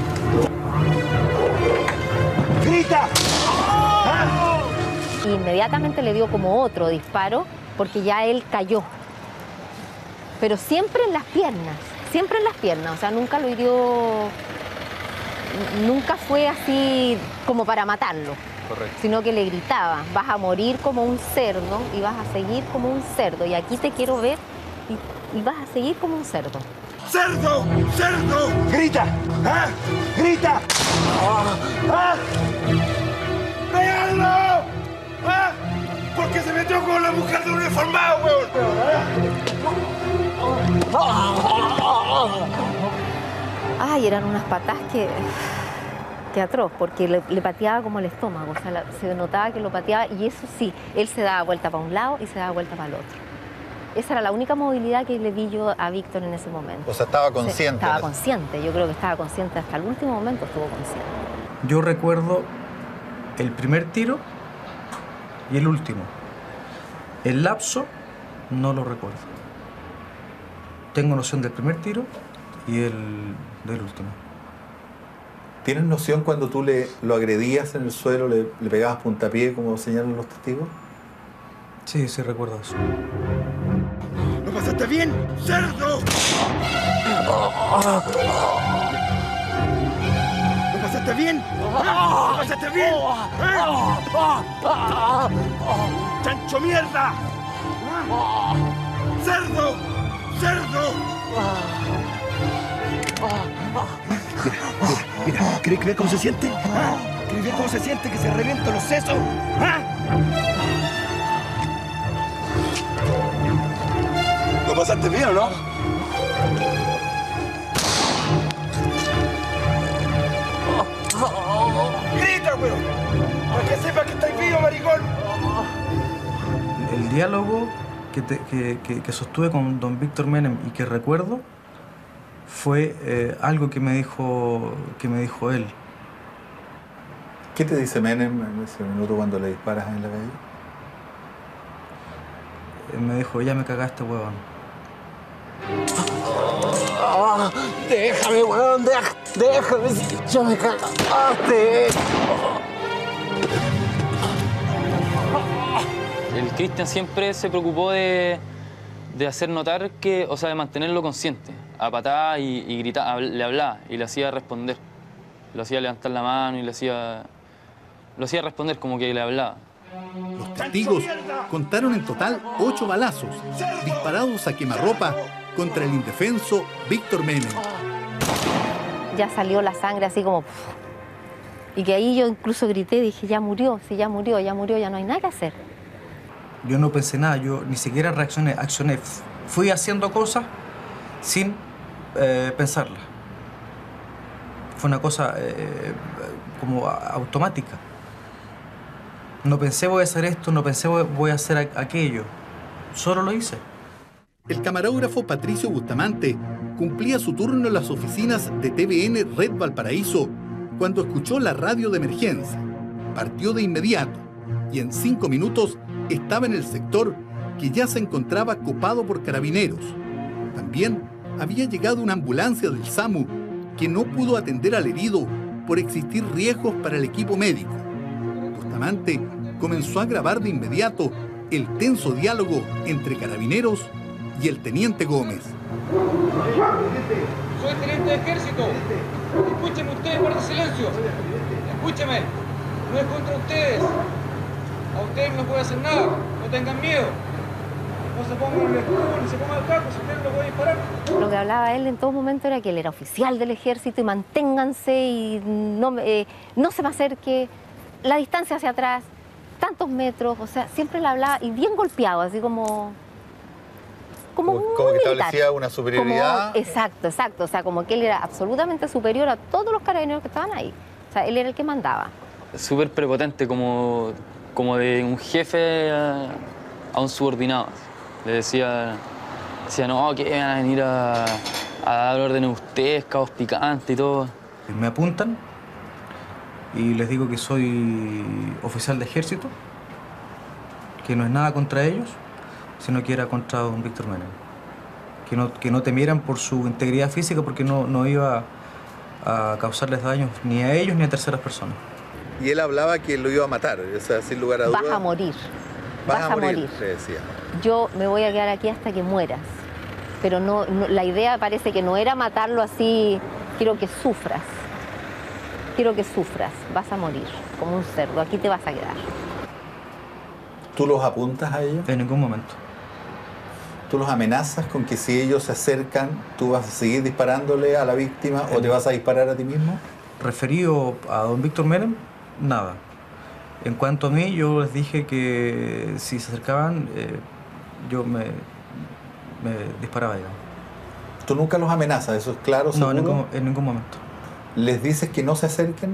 ¡Grita! ¿Ah? Inmediatamente le dio como otro disparo porque ya él cayó. Pero siempre en las piernas, siempre en las piernas. O sea, nunca lo hirió, nunca fue así como para matarlo. Correcto. Sino que le gritaba, vas a morir como un cerdo y vas a seguir como un cerdo. Y aquí te quiero ver y, y vas a seguir como un cerdo. ¡Cerdo! ¡Cerdo! ¡Grita! ¿Ah? ¡Grita! ¡Ah! ¡Veanlo! ¿Ah? Porque se metió con la mujer de un uniformado, weón. Ay, eran unas patas que... que atroz, porque le, le pateaba como el estómago. O sea, la, se notaba que lo pateaba y eso sí, él se daba vuelta para un lado y se daba vuelta para el otro. Esa era la única movilidad que le vi yo a Víctor en ese momento. O sea, estaba consciente. Sí, estaba consciente, yo creo que estaba consciente, hasta el último momento estuvo consciente. Yo recuerdo el primer tiro y el último. El lapso no lo recuerdo. Tengo noción del primer tiro y el del último. ¿Tienes noción cuando tú le, lo agredías en el suelo, le, le pegabas puntapié, como señalan los testigos? Sí, sí recuerdo eso. ¿Lo pasaste bien? ¡Cerdo! pasaste bien? ¿Ah? ¿Lo pasaste bien? ¿Eh? ¡Chancho mierda! ¿Ah? ¡Cerdo! ¡Cerdo! Mira, mira, ¿querés ver cómo se siente? ¿Ah? ¿Querés ver cómo se siente que se revientan los sesos? ¿Ah? ¿Lo pasaste bien o no? ¡Grita, weón! Para que sepa que estáis vivo, maricón. El diálogo que, te- que- que- que sostuve con don Víctor Menem y que recuerdo fue eh, algo que me dijo que me dijo él. ¿Qué te dice Menem en ese minuto cuando le disparas en la calle? Él me dijo, ya me cagaste, huevón. Ah, déjame, weón, deja- déjame, ya me cagaste. El Cristian siempre se preocupó de, de hacer notar que, o sea, de mantenerlo consciente. A patadas y, y gritaba, le hablaba y le hacía responder. Lo hacía levantar la mano y le hacía... Lo hacía responder como que le hablaba. Los testigos contaron en total ocho balazos disparados a quemarropa contra el indefenso Víctor Menem. Ya salió la sangre así como... Y que ahí yo incluso grité, dije, ya murió, si ya murió, ya murió, ya no hay nada que hacer. Yo no pensé nada, yo ni siquiera reaccioné, accioné. Fui haciendo cosas sin eh, pensarlas. Fue una cosa eh, como automática. No pensé voy a hacer esto, no pensé voy a hacer aquello. Solo lo hice. El camarógrafo Patricio Bustamante cumplía su turno en las oficinas de T V N Red Valparaíso cuando escuchó la radio de emergencia. Partió de inmediato y en cinco minutos estaba en el sector que ya se encontraba copado por carabineros. También había llegado una ambulancia del SAMU que no pudo atender al herido por existir riesgos para el equipo médico. Bustamante comenzó a grabar de inmediato el tenso diálogo entre carabineros y el teniente Gómez. Soy teniente de ejército. Escúcheme ustedes, guarden silencio. Escúcheme. No es contra ustedes. A ustedes no puede hacer nada. No tengan miedo. No se pongan el escudo ni se pongan el casco. Si ustedes lo pueden disparar. Lo que hablaba él en todo momento era que él era oficial del ejército y manténganse y no, eh, no se me acerque, la distancia hacia atrás, tantos metros, o sea, siempre le hablaba y bien golpeado, así como... Como, Como, como que militar. establecía una superioridad. Como- exacto, exacto, o sea, como que él era absolutamente superior a todos los carabineros que estaban ahí. O sea, él era el que mandaba. Súper prepotente, como, como de un jefe a, a un subordinado. Le decía, decía, no, que van a venir a, a dar órdenes a ustedes, cabos picantes y todo. Me apuntan y les digo que soy oficial de ejército, que no es nada contra ellos, sino que era contra don Víctor Menem. Que no, que no temieran por su integridad física porque no, no iba a causarles daños ni a ellos ni a terceras personas. Y él hablaba que lo iba a matar, o sea, sin lugar a dudas. Vas a morir. Vas, vas a a morir, morir. le decía. Yo me voy a quedar aquí hasta que mueras. Pero no, no- la idea parece que no era matarlo así, quiero que sufras. Quiero que sufras, vas a morir, como un cerdo, aquí te vas a quedar. ¿Tú los apuntas a ellos? En ningún momento. ¿Tú los amenazas con que si ellos se acercan, tú vas a seguir disparándole a la víctima o te vas a disparar a ti mismo? Referido a don Víctor Menem, nada. En cuanto a mí, yo les dije que si se acercaban, eh, yo me, me disparaba, digamos. ¿Tú nunca los amenazas? ¿Eso es claro, seguro? No, en ningún, en ningún momento. ¿Les dices que no se acerquen?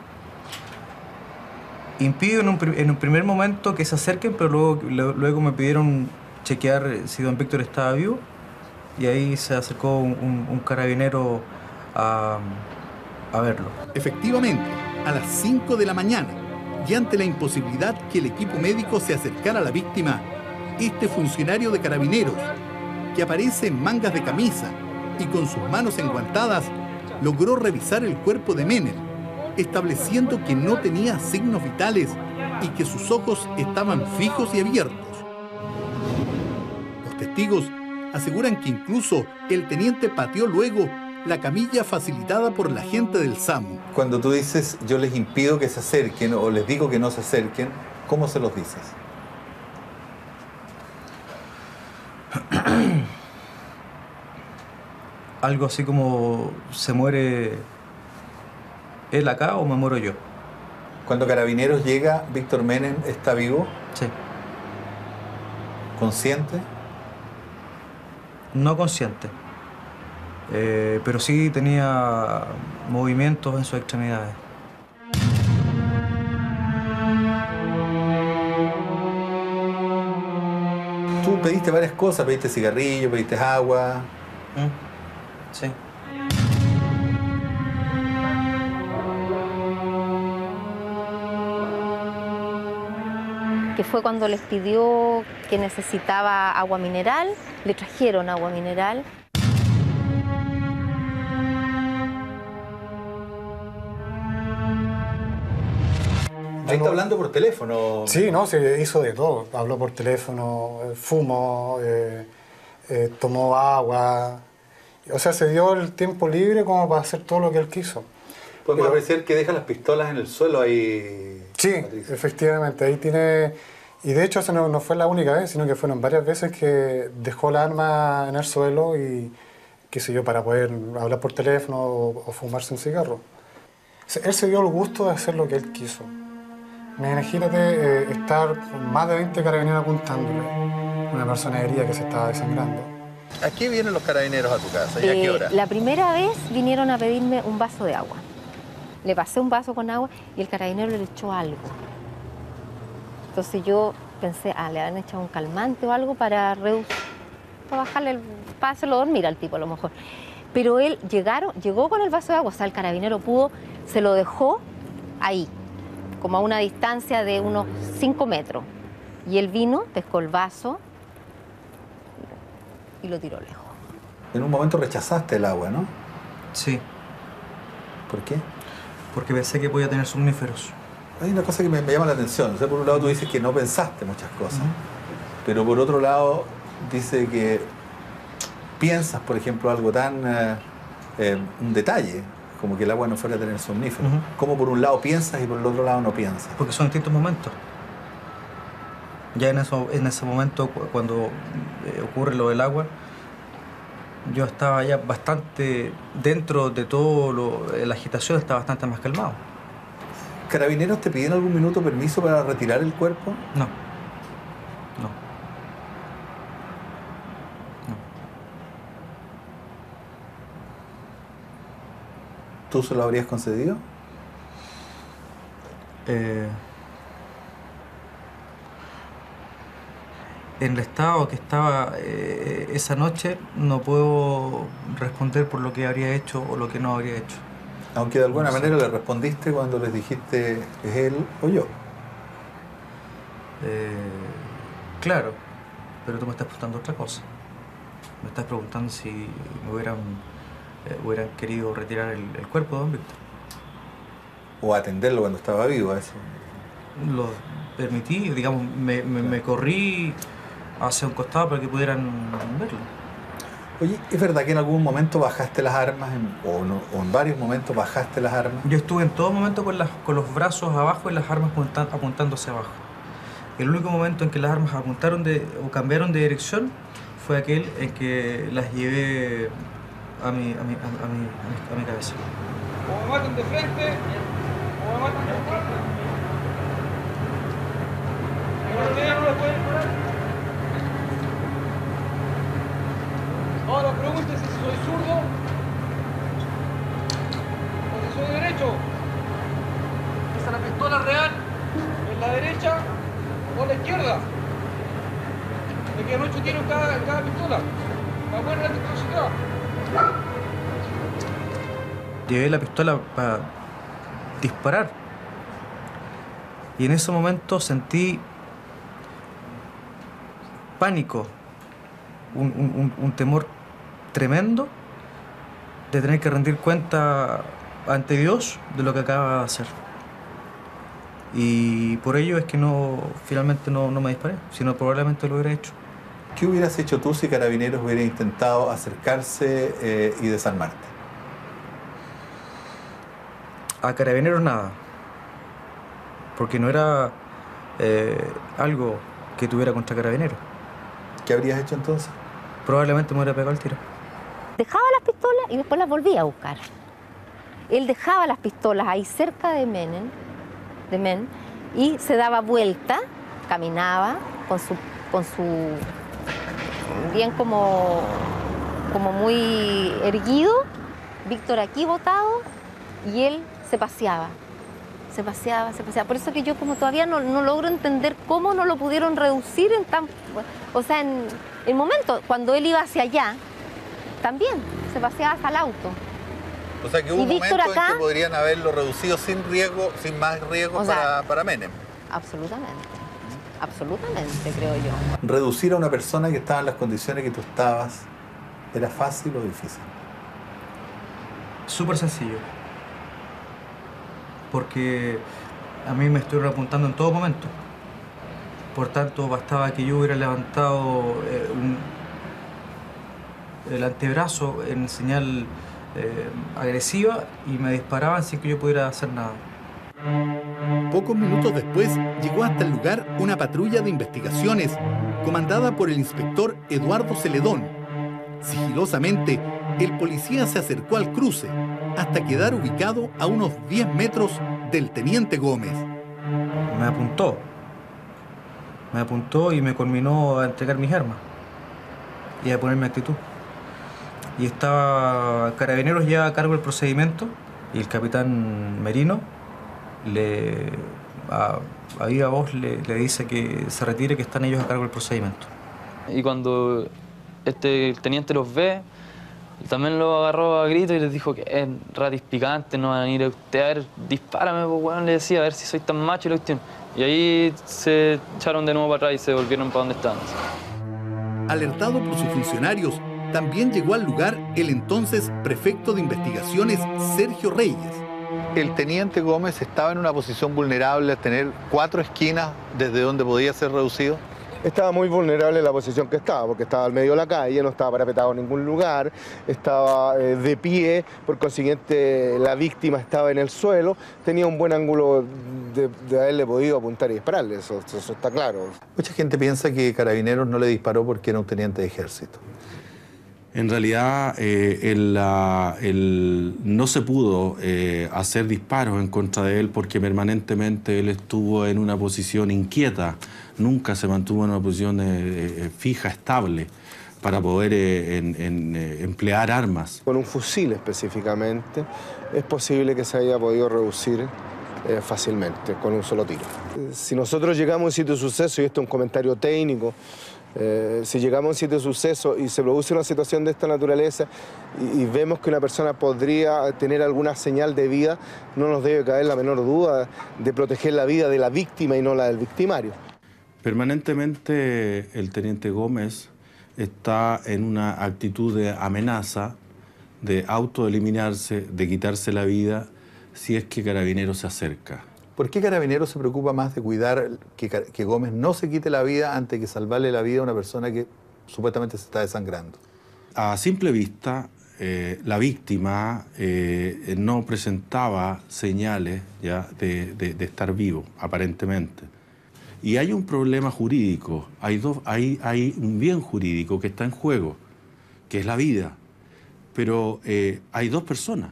Impido en un, pri- en un primer momento que se acerquen, pero luego, le- luego me pidieron chequear si don Víctor estaba vivo y ahí se acercó un, un- un carabinero a, a verlo. Efectivamente, a las cinco de la mañana, y ante la imposibilidad que el equipo médico se acercara a la víctima, este funcionario de carabineros, que aparece en mangas de camisa y con sus manos enguantadas, logró revisar el cuerpo de Menem, estableciendo que no tenía signos vitales y que sus ojos estaban fijos y abiertos. Los testigos aseguran que incluso el teniente pateó luego la camilla facilitada por la gente del SAMU. Cuando tú dices yo les impido que se acerquen o les digo que no se acerquen, ¿cómo se los dices? Algo así como, ¿se muere él acá o me muero yo? Cuando Carabineros llega, ¿Víctor Menem está vivo? Sí. ¿Consciente? No consciente, eh, pero sí tenía movimientos en sus extremidades. Tú pediste varias cosas, pediste cigarrillo, pediste agua. ¿Mm? Sí. Que fue cuando les pidió que necesitaba agua mineral, le trajeron agua mineral. Ahí está hablando por teléfono. Sí, no, se hizo de todo. Habló por teléfono, fumó, eh, eh, tomó agua. O sea, se dio el tiempo libre como para hacer todo lo que él quiso. Podemos Pero, apreciar que deja las pistolas en el suelo ahí. Sí, Patricia. Efectivamente. Ahí tiene... Y de hecho, eso no, no fue la única vez, sino que fueron varias veces que dejó la arma en el suelo y, qué sé yo, para poder hablar por teléfono o, o fumarse un cigarro. Él se dio el gusto de hacer lo que él quiso. Imagínate eh, estar con más de veinte carabineros apuntándole a una persona herida que se estaba desangrando. ¿A qué vienen los carabineros a tu casa y a Eh, qué hora? la primera vez vinieron a pedirme un vaso de agua. Le pasé un vaso con agua y el carabinero le echó algo. Entonces yo pensé, ah, le han echado un calmante o algo para reducir, para bajarle, el, para hacerlo dormir al tipo a lo mejor. Pero él llegaron, llegó con el vaso de agua, o sea, el carabinero pudo, se lo dejó ahí, como a una distancia de unos cinco metros. Y él vino, pescó el vaso y lo tiró lejos. En un momento rechazaste el agua, ¿no? Sí. ¿Por qué? Porque pensé que podía tener somníferos. Hay una cosa que me, me llama la atención. O sea, por un lado tú dices que no pensaste muchas cosas, uh-huh. pero por otro lado dice que piensas, por ejemplo, algo tan... Eh, eh, un detalle, como que el agua no fuera a tener somníferos. Uh-huh. ¿Cómo por un lado piensas y por el otro lado no piensas? Porque son distintos momentos. Ya en, eso, en ese momento, cuando eh, ocurre lo del agua, yo estaba ya bastante, dentro de todo lo, la agitación, estaba bastante más calmado. ¿Carabineros te piden algún minuto permiso para retirar el cuerpo? No. No. No. ¿Tú se lo habrías concedido? Eh, en el estado que estaba eh, esa noche, no puedo responder por lo que habría hecho o lo que no habría hecho. Aunque de alguna manera le respondiste cuando les dijiste es él o yo. Eh, claro, pero tú me estás preguntando otra cosa. Me estás preguntando si me hubieran, eh, hubieran querido retirar el, el cuerpo de don Víctor. O atenderlo cuando estaba vivo, eso. Lo permití, digamos, me, me, me corrí hacia un costado para que pudieran verlo. Oye, ¿es verdad que en algún momento bajaste las armas, en, o, no, o en varios momentos bajaste las armas? Yo estuve en todo momento con, las, con los brazos abajo y las armas apuntan, apuntando hacia abajo. El único momento en que las armas apuntaron de, o cambiaron de dirección fue aquel en que las llevé a mi, a mi, a mi, a mi, a mi cabeza. O me matan de frente, o me matan de frente. Pero ustedes no lo pueden parar. Ahora pregúntese si soy zurdo o si soy derecho. ¿Es la pistola real en la derecha o en la izquierda? Me quedan ocho tiros en cada, en cada pistola. ¿Me acuerdan la velocidad? Llevé la pistola para disparar. Y en ese momento sentí pánico, un, un, un temor tremendo de tener que rendir cuenta ante Dios de lo que acaba de hacer. Y por ello es que no, finalmente no, no me disparé, sino probablemente lo hubiera hecho. ¿Qué hubieras hecho tú si Carabineros hubiera intentado acercarse eh, y desarmarte? A Carabineros nada. Porque no era eh, algo que tuviera contra Carabineros. ¿Qué habrías hecho entonces? Probablemente me hubiera pegado el tiro. Dejaba las pistolas y después las volvía a buscar. Él dejaba las pistolas ahí cerca de Menem, de Men, y se daba vuelta, caminaba con su, con su bien como, como muy erguido, Víctor aquí botado, y él se paseaba, se paseaba, se paseaba. Por eso que yo como todavía no, no logro entender cómo no lo pudieron reducir en tan... O sea, en el momento, cuando él iba hacia allá, también se paseaba hasta el auto. O sea que hubo un momento en que podrían haberlo reducido sin riesgo, sin más riesgo para, para Menem. Absolutamente, absolutamente, creo yo. ¿Reducir a una persona que estaba en las condiciones que tú estabas era fácil o difícil? Súper sencillo. Porque a mí me estuvieron apuntando en todo momento. Por tanto, bastaba que yo hubiera levantado eh, un, el antebrazo en señal eh, agresiva y me disparaban sin que yo pudiera hacer nada. Pocos minutos después llegó hasta el lugar una patrulla de investigaciones comandada por el inspector Eduardo Celedón. Sigilosamente, el policía se acercó al cruce hasta quedar ubicado a unos diez metros del teniente Gómez. Me apuntó. Me apuntó y me culminó a entregar mis armas y a ponerme actitud. Y estaba Carabineros ya a cargo del procedimiento y el capitán Merino le, a, a viva voz le, le dice que se retire, que están ellos a cargo del procedimiento. Y cuando este, el teniente los ve, también lo agarró a grito y les dijo que es ratis picante, no van a ir a usted, a ver, dispárame, pues, weón, le decía, a ver si soy tan macho y la cuestión. Y ahí se echaron de nuevo para atrás y se volvieron para donde estaban. Alertado por sus funcionarios, también llegó al lugar el entonces prefecto de investigaciones, Sergio Reyes. El teniente Gómez estaba en una posición vulnerable a tener cuatro esquinas desde donde podía ser reducido. Estaba muy vulnerable en la posición que estaba, porque estaba al medio de la calle, no estaba parapetado en ningún lugar, estaba eh, de pie, por consiguiente la víctima estaba en el suelo, tenía un buen ángulo de, de haberle podido apuntar y dispararle, eso, eso está claro. Mucha gente piensa que Carabineros no le disparó porque era un teniente de ejército. En realidad, eh, el, la, el, no se pudo eh, hacer disparos en contra de él porque permanentemente él estuvo en una posición inquieta, nunca se mantuvo en una posición eh, fija, estable, para poder eh, en, en, eh, emplear armas. Con un fusil específicamente, es posible que se haya podido reducir eh, fácilmente, con un solo tiro. Si nosotros llegamos a un sitio de suceso, y esto es un comentario técnico, Eh, si llegamos a un sitio de suceso y se produce una situación de esta naturaleza y, y vemos que una persona podría tener alguna señal de vida, no nos debe caer la menor duda de proteger la vida de la víctima y no la del victimario. Permanentemente el teniente Gómez está en una actitud de amenaza, de autoeliminarse, de quitarse la vida si es que Carabineros se acerca. ¿Por qué Carabineros se preocupa más de cuidar que, que Gómez no se quite la vida antes que salvarle la vida a una persona que supuestamente se está desangrando? A simple vista, eh, la víctima eh, no presentaba señales ya de, de, de estar vivo, aparentemente. Y hay un problema jurídico, hay, dos, hay, hay un bien jurídico que está en juego, que es la vida. Pero eh, hay dos personas.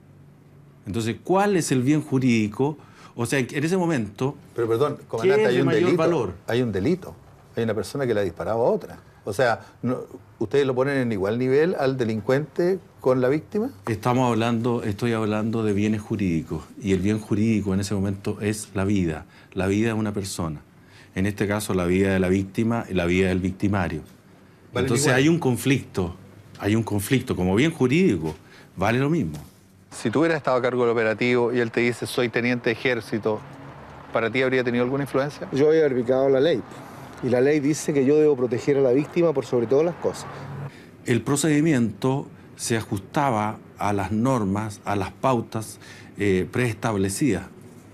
Entonces, ¿cuál es el bien jurídico? O sea, en ese momento... Pero perdón, comandante, hay un delito. Valor? Hay un delito. Hay una persona que le ha disparado a otra. O sea, no, ¿ustedes lo ponen en igual nivel al delincuente con la víctima? Estamos hablando, estoy hablando de bienes jurídicos. Y el bien jurídico en ese momento es la vida. La vida de una persona. En este caso, la vida de la víctima y la vida del victimario. Vale. Entonces igual. hay un conflicto. Hay un conflicto. Como bien jurídico, vale lo mismo. Si tú hubieras estado a cargo del operativo y él te dice soy teniente de ejército, ¿para ti habría tenido alguna influencia? Yo había aplicado la ley y la ley dice que yo debo proteger a la víctima por sobre todas las cosas. El procedimiento se ajustaba a las normas, a las pautas eh, preestablecidas.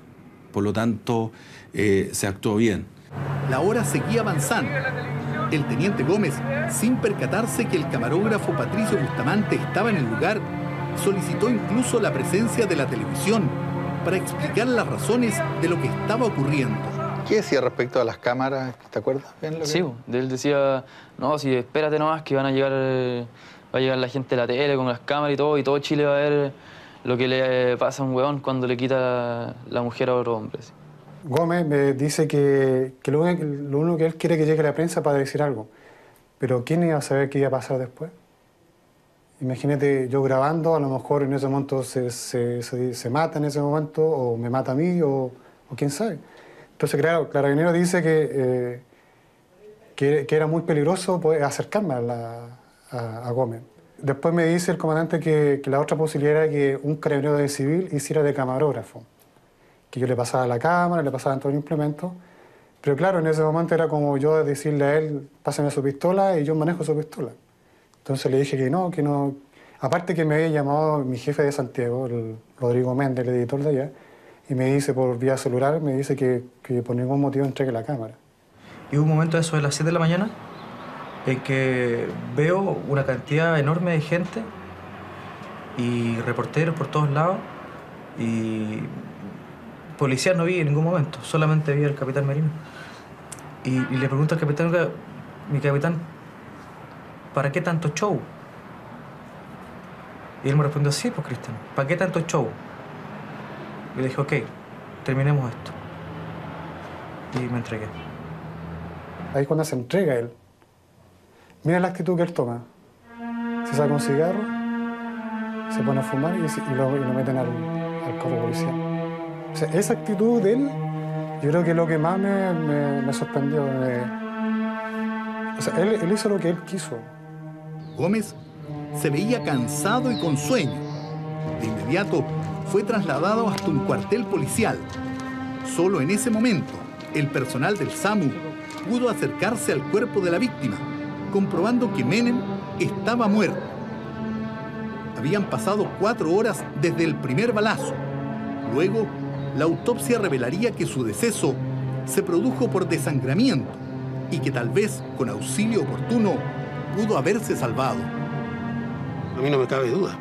Por lo tanto, eh, se actuó bien. La hora seguía avanzando. El teniente Gómez, sin percatarse que el camarógrafo Patricio Bustamante estaba en el lugar, solicitó incluso la presencia de la televisión para explicar las razones de lo que estaba ocurriendo. ¿Qué decía respecto a las cámaras? ¿Te acuerdas bien lo que...? Sí, él decía, no, si espérate nomás que van a llegar, va a llegar la gente de la tele con las cámaras y todo, y todo Chile va a ver lo que le pasa a un huevón cuando le quita la mujer a otro hombre. Sí. Gómez me dice que, que lo, único, lo único que él quiere es que llegue a la prensa para decir algo. Pero ¿quién iba a saber qué iba a pasar después? Imagínate yo grabando, a lo mejor en ese momento se, se, se, se mata en ese momento, o me mata a mí, o, o quién sabe. Entonces, claro, Carabineros dice que, eh, que, que era muy peligroso poder acercarme a, la, a, a Gómez. Después me dice el comandante que, que la otra posibilidad era que un carabinero de civil hiciera de camarógrafo. Que yo le pasaba la cámara, le pasaba todo el implemento. Pero claro, en ese momento era como yo decirle a él, pásame su pistola y yo manejo su pistola. Entonces le dije que no, que no. Aparte que me había llamado mi jefe de Santiago, el Rodrigo Méndez, el editor de allá, y me dice por vía celular, me dice que, que por ningún motivo entregue la cámara. Y hubo un momento de eso de las siete de la mañana en que veo una cantidad enorme de gente y reporteros por todos lados y policías no vi en ningún momento, solamente vi al capitán Merino. Y, y le pregunto al capitán, mi capitán, ¿para qué tanto show? Y él me respondió, sí, pues Cristian, ¿para qué tanto show? Y le dije, ok, terminemos esto. Y me entregué. Ahí cuando se entrega él, mira la actitud que él toma. Se saca un cigarro, se pone a fumar y, y, lo, y lo meten al, al carro policial. O sea, esa actitud de él, yo creo que es lo que más me, me, me sorprendió. Me... O sea, él, él hizo lo que él quiso. Gómez se veía cansado y con sueño. De inmediato fue trasladado hasta un cuartel policial. Solo en ese momento, el personal del SAMU pudo acercarse al cuerpo de la víctima, comprobando que Menem estaba muerto. Habían pasado cuatro horas desde el primer balazo. Luego, la autopsia revelaría que su deceso se produjo por desangramiento y que tal vez, con auxilio oportuno, pudo haberse salvado. A mí no me cabe duda.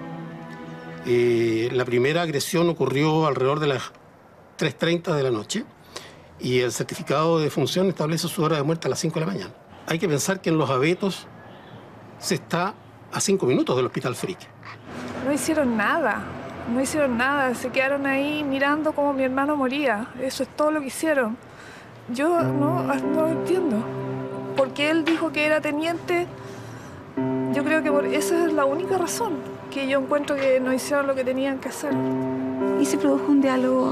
Eh, la primera agresión ocurrió alrededor de las tres treinta de la noche y el certificado de defunción establece su hora de muerte a las cinco de la mañana. Hay que pensar que en Los Abetos se está a cinco minutos del Hospital Frick. No hicieron nada, no hicieron nada. Se quedaron ahí mirando cómo mi hermano moría. Eso es todo lo que hicieron. Yo no, no entiendo. Porque él dijo que era teniente. Yo creo que por esa es la única razón, que yo encuentro que no hicieron lo que tenían que hacer. Y se produjo un diálogo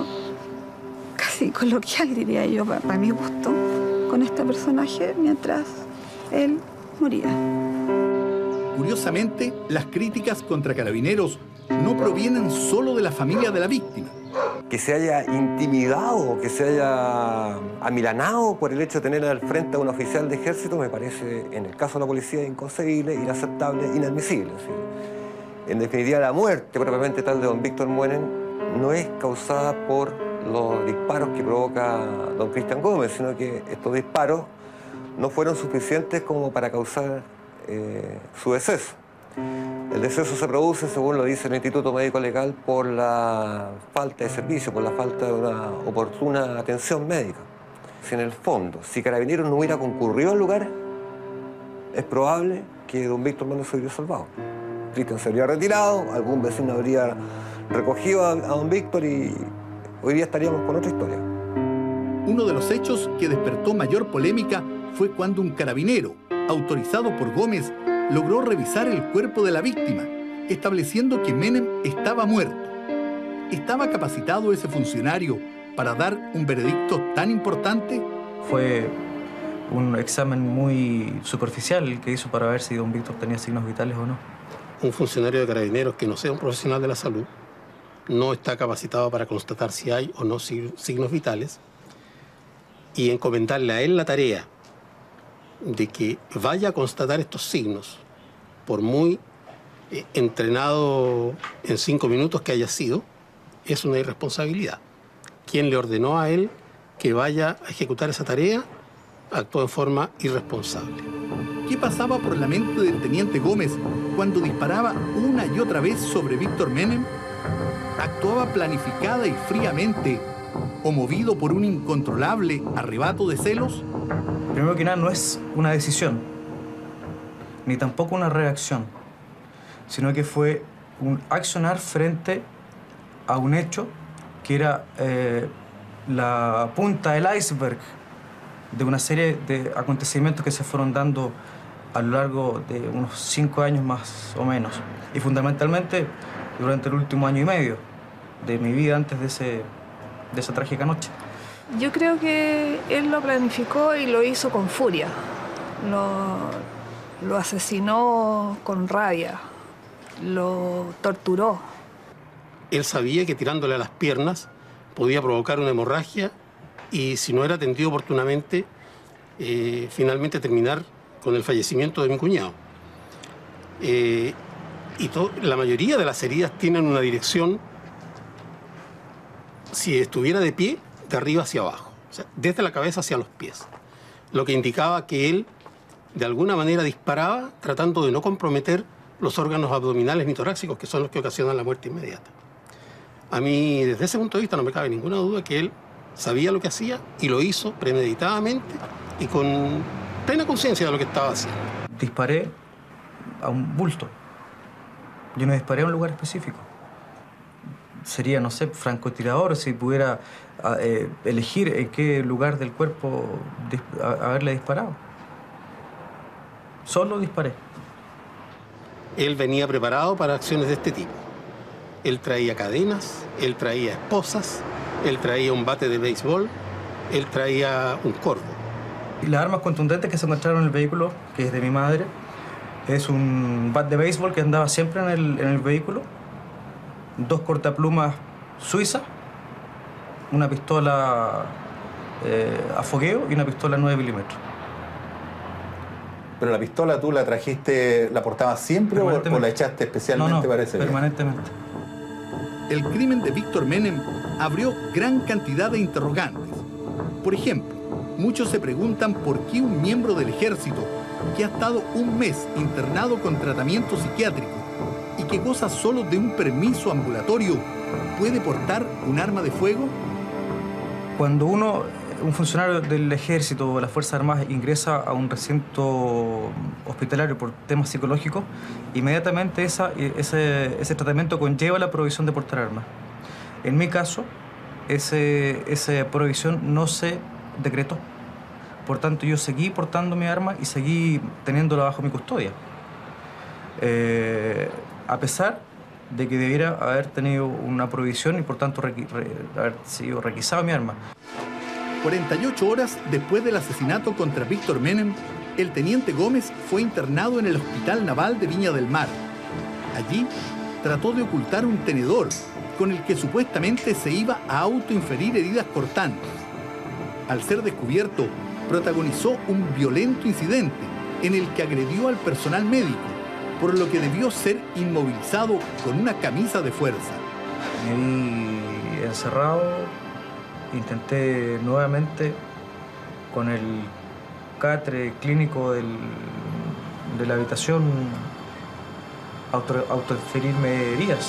casi coloquial, diría yo, para, para mi gusto, con este personaje mientras él moría. Curiosamente, las críticas contra Carabineros no provienen solo de la familia de la víctima. Que se haya intimidado, que se haya amilanado por el hecho de tener al frente a un oficial de ejército, me parece, en el caso de la policía, inconcebible, inaceptable, inadmisible. ¿Sí? En definitiva, la muerte propiamente tal de don Víctor Menem no es causada por los disparos que provoca don Cristian Gómez, sino que estos disparos no fueron suficientes como para causar eh, su deceso. El deceso se produce, según lo dice el Instituto Médico Legal, por la falta de servicio, por la falta de una oportuna atención médica. Si en el fondo, si Carabineros no hubiera concurrido al lugar, es probable que don Víctor Menem se hubiera salvado. Cristian se habría retirado, algún vecino habría recogido a, a don Víctor y hoy día estaríamos con otra historia. Uno de los hechos que despertó mayor polémica fue cuando un carabinero, autorizado por Gómez, logró revisar el cuerpo de la víctima, estableciendo que Menem estaba muerto. ¿Estaba capacitado ese funcionario para dar un veredicto tan importante? Fue un examen muy superficial el que hizo para ver si don Víctor tenía signos vitales o no. Un funcionario de Carabineros que no sea un profesional de la salud no está capacitado para constatar si hay o no signos vitales y encomendarle a él la tarea de que vaya a constatar estos signos, por muy eh, entrenado en cinco minutos que haya sido, es una irresponsabilidad. Quien le ordenó a él que vaya a ejecutar esa tarea actuó en forma irresponsable. ¿Qué pasaba por la mente del teniente Gómez cuando disparaba una y otra vez sobre Víctor Menem? actuaba planificada y fríamente o movido por un incontrolable arrebato de celos? Primero que nada, no es una decisión, ni tampoco una reacción, sino que fue un accionar frente a un hecho que era eh, la punta del iceberg de una serie de acontecimientos que se fueron dando a lo largo de unos cinco años más o menos, y fundamentalmente durante el último año y medio de mi vida antes de, ese, de esa trágica noche. Yo creo que él lo planificó y lo hizo con furia. Lo, lo asesinó con rabia, lo torturó. Él sabía que tirándole a las piernas podía provocar una hemorragia y, si no era atendido oportunamente, eh, finalmente terminar con el fallecimiento de mi cuñado. Eh, y to- la mayoría de las heridas tienen una dirección, si estuviera de pie, de arriba hacia abajo, o sea, desde la cabeza hacia los pies, lo que indicaba que él de alguna manera disparaba tratando de no comprometer los órganos abdominales ni torácicos, que son los que ocasionan la muerte inmediata. A mí, desde ese punto de vista, no me cabe ninguna duda que él sabía lo que hacía y lo hizo premeditadamente y con plena conciencia de lo que estaba haciendo. Disparé a un bulto. Yo no disparé a un lugar específico. Sería, no sé, francotirador si pudiera eh, elegir en qué lugar del cuerpo dis a haberle disparado. Solo disparé. Él venía preparado para acciones de este tipo. Él traía cadenas, él traía esposas, él traía un bate de béisbol, él traía un corvo. Y las armas contundentes que se encontraron en el vehículo, que es de mi madre, es un bat de béisbol que andaba siempre en el, en el vehículo, dos cortaplumas suizas, una pistola eh, a fogueo y una pistola nueve milímetros. ¿Pero la pistola tú la trajiste, la portabas siempre o, o la echaste especialmente no, no, para ese viaje? Permanentemente. El crimen de Víctor Menem abrió gran cantidad de interrogantes. Por ejemplo, muchos se preguntan por qué un miembro del ejército que ha estado un mes internado con tratamiento psiquiátrico y que goza solo de un permiso ambulatorio puede portar un arma de fuego. Cuando uno, un funcionario del ejército o de las Fuerzas Armadas, ingresa a un recinto hospitalario por temas psicológicos, inmediatamente esa, ese, ese tratamiento conlleva la prohibición de portar armas. En mi caso, ese, esa prohibición no se decretó. Por tanto, yo seguí portando mi arma y seguí teniéndola bajo mi custodia. Eh, a pesar de que debiera haber tenido una prohibición y por tanto requ re haber sido requisado mi arma. cuarenta y ocho horas después del asesinato contra Víctor Menem, el teniente Gómez fue internado en el Hospital Naval de Viña del Mar. Allí trató de ocultar un tenedor con el que supuestamente se iba a autoinferir heridas cortantes. Al ser descubierto, protagonizó un violento incidente en el que agredió al personal médico, por lo que debió ser inmovilizado con una camisa de fuerza. Me vi encerrado, intenté nuevamente con el catre clínico del, de la habitación auto, autoinferirme heridas.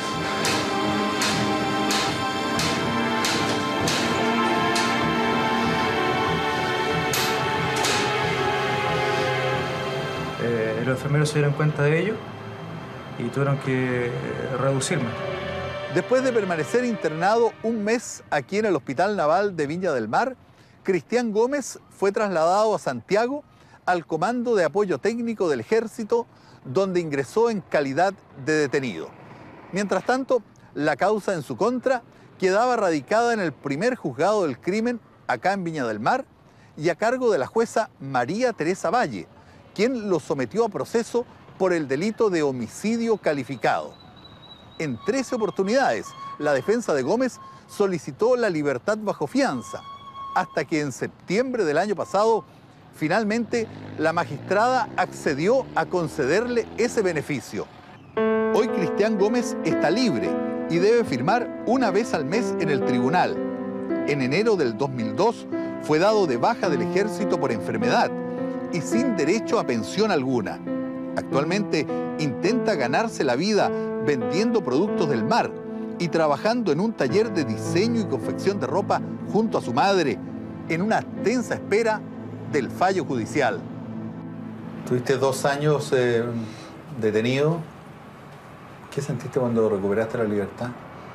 Eh, los enfermeros se dieron cuenta de ello y tuvieron que reducirme. Después de permanecer internado un mes aquí en el Hospital Naval de Viña del Mar, Cristian Gómez fue trasladado a Santiago al Comando de Apoyo Técnico del Ejército, donde ingresó en calidad de detenido. Mientras tanto, la causa en su contra quedaba radicada en el primer juzgado del crimen acá en Viña del Mar y a cargo de la jueza María Teresa Valle, quien lo sometió a proceso por el delito de homicidio calificado. En trece oportunidades, la defensa de Gómez solicitó la libertad bajo fianza, hasta que en septiembre del año pasado, finalmente, la magistrada accedió a concederle ese beneficio. Hoy Cristian Gómez está libre y debe firmar una vez al mes en el tribunal. En enero del dos mil dos fue dado de baja del ejército por enfermedad y sin derecho a pensión alguna. Actualmente intenta ganarse la vida vendiendo productos del mar, y trabajando en un taller de diseño y confección de ropa junto a su madre, en una tensa espera del fallo judicial. Tuviste dos años eh, detenido. ¿Qué sentiste cuando recuperaste la libertad?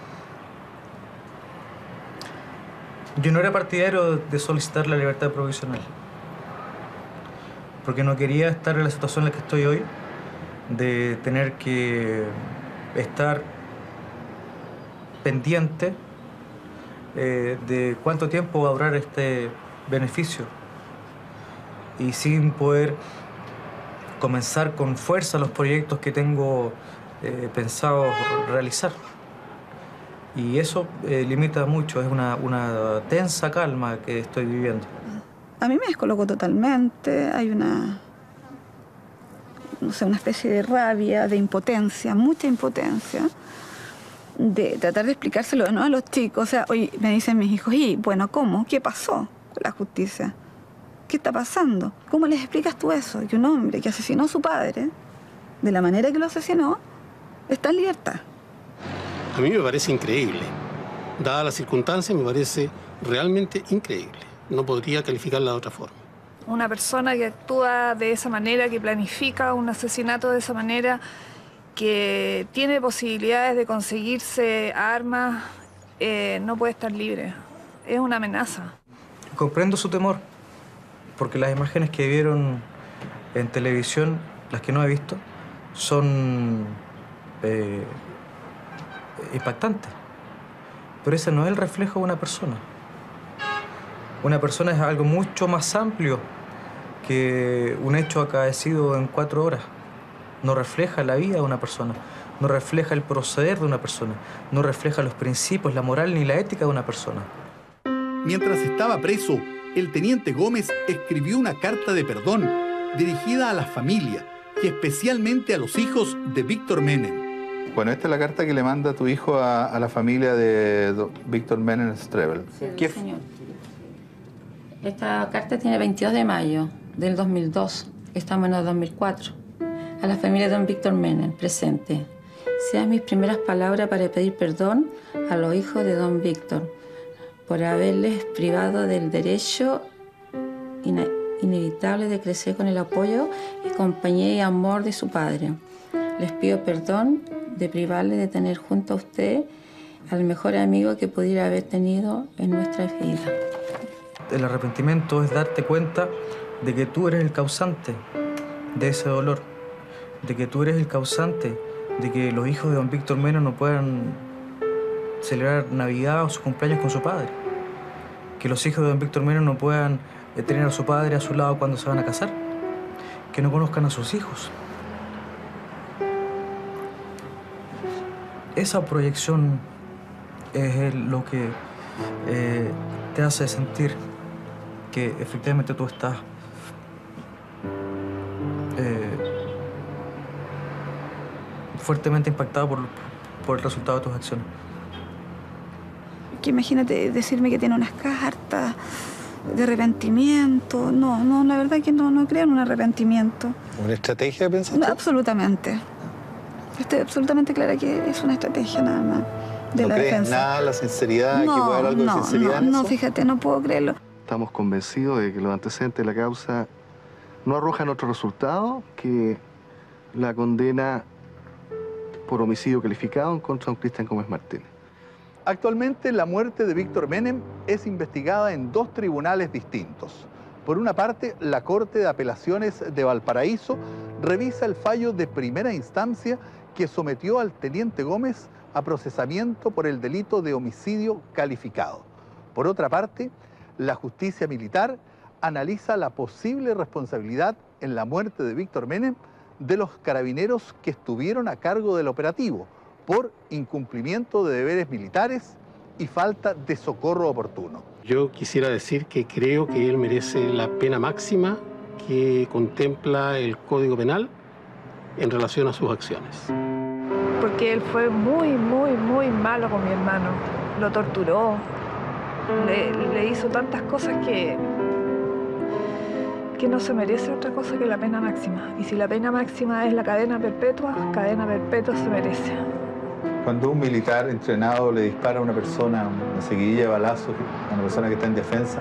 Yo no era partidario de solicitar la libertad provisional, porque no quería estar en la situación en la que estoy hoy, de tener que estar pendiente eh, de cuánto tiempo va a durar este beneficio y sin poder comenzar con fuerza los proyectos que tengo eh, pensado realizar. Y eso eh, limita mucho, es una, una tensa calma que estoy viviendo. A mí me descolocó totalmente, hay una, no sé, una especie de rabia, de impotencia, mucha impotencia, de tratar de explicárselo, ¿no?, a los chicos. O sea, hoy me dicen mis hijos, y bueno, ¿cómo? ¿Qué pasó con la justicia? ¿Qué está pasando? ¿Cómo les explicas tú eso? Que un hombre que asesinó a su padre, de la manera que lo asesinó, está en libertad. A mí me parece increíble. Dadas las circunstancias, me parece realmente increíble. No podría calificarla de otra forma. Una persona que actúa de esa manera, que planifica un asesinato de esa manera, que tiene posibilidades de conseguirse armas, eh, no puede estar libre. Es una amenaza. Comprendo su temor, porque las imágenes que vieron en televisión, las que no he visto, son eh, impactantes. Pero ese no es el reflejo de una persona. Una persona es algo mucho más amplio que un hecho acaecido en cuatro horas. No refleja la vida de una persona, no refleja el proceder de una persona, no refleja los principios, la moral ni la ética de una persona. Mientras estaba preso, el teniente Gómez escribió una carta de perdón dirigida a la familia y especialmente a los hijos de Víctor Menem. Bueno, esta es la carta que le manda tu hijo a, a la familia de Víctor Menem Strebel. Sí, ¿Qué? Señor. Esta carta tiene veintidós de mayo del dos mil dos. Estamos en el dos mil cuatro. A la familia de don Víctor Menem, presente. Sean mis primeras palabras para pedir perdón a los hijos de don Víctor por haberles privado del derecho ine inevitable de crecer con el apoyo y compañía y amor de su padre. Les pido perdón de privarle de tener junto a usted al mejor amigo que pudiera haber tenido en nuestra vida. El arrepentimiento es darte cuenta de que tú eres el causante de ese dolor, de que tú eres el causante de que los hijos de don Víctor Menem no puedan celebrar Navidad o su cumpleaños con su padre, que los hijos de don Víctor Menem no puedan tener a su padre a su lado cuando se van a casar, que no conozcan a sus hijos. Esa proyección es lo que eh, te hace sentir que efectivamente tú estás eh, fuertemente impactado por, por el resultado de tus acciones. Que imagínate decirme que tiene unas cartas de arrepentimiento. No, no, la verdad que no, no creo en un arrepentimiento. ¿Una estrategia, pensaste? No, absolutamente. Estoy absolutamente clara que es una estrategia nada más de ¿No la crees defensa. nada, la sinceridad, no, que puede haber algo no, de sinceridad no, en no, eso? fíjate, no puedo creerlo. Estamos convencidos de que los antecedentes de la causa no arrojan otro resultado que la condena por homicidio calificado en contra de un Cristian Gómez Martínez. Actualmente la muerte de Víctor Menem es investigada en dos tribunales distintos. Por una parte, la Corte de Apelaciones de Valparaíso revisa el fallo de primera instancia que sometió al teniente Gómez a procesamiento por el delito de homicidio calificado. Por otra parte, la justicia militar analiza la posible responsabilidad en la muerte de Víctor Menem de los carabineros que estuvieron a cargo del operativo por incumplimiento de deberes militares y falta de socorro oportuno. Yo quisiera decir que creo que él merece la pena máxima que contempla el Código Penal en relación a sus acciones. Porque él fue muy, muy, muy malo con mi hermano. Lo torturó, le, le hizo tantas cosas que, que no se merece otra cosa que la pena máxima. Y si la pena máxima es la cadena perpetua, cadena perpetua se merece. Cuando un militar entrenado le dispara a una persona, una seguidilla de balazos, a una persona que está en defensa,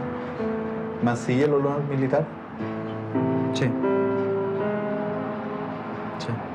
¿mancilla el olor militar? Sí. Sí.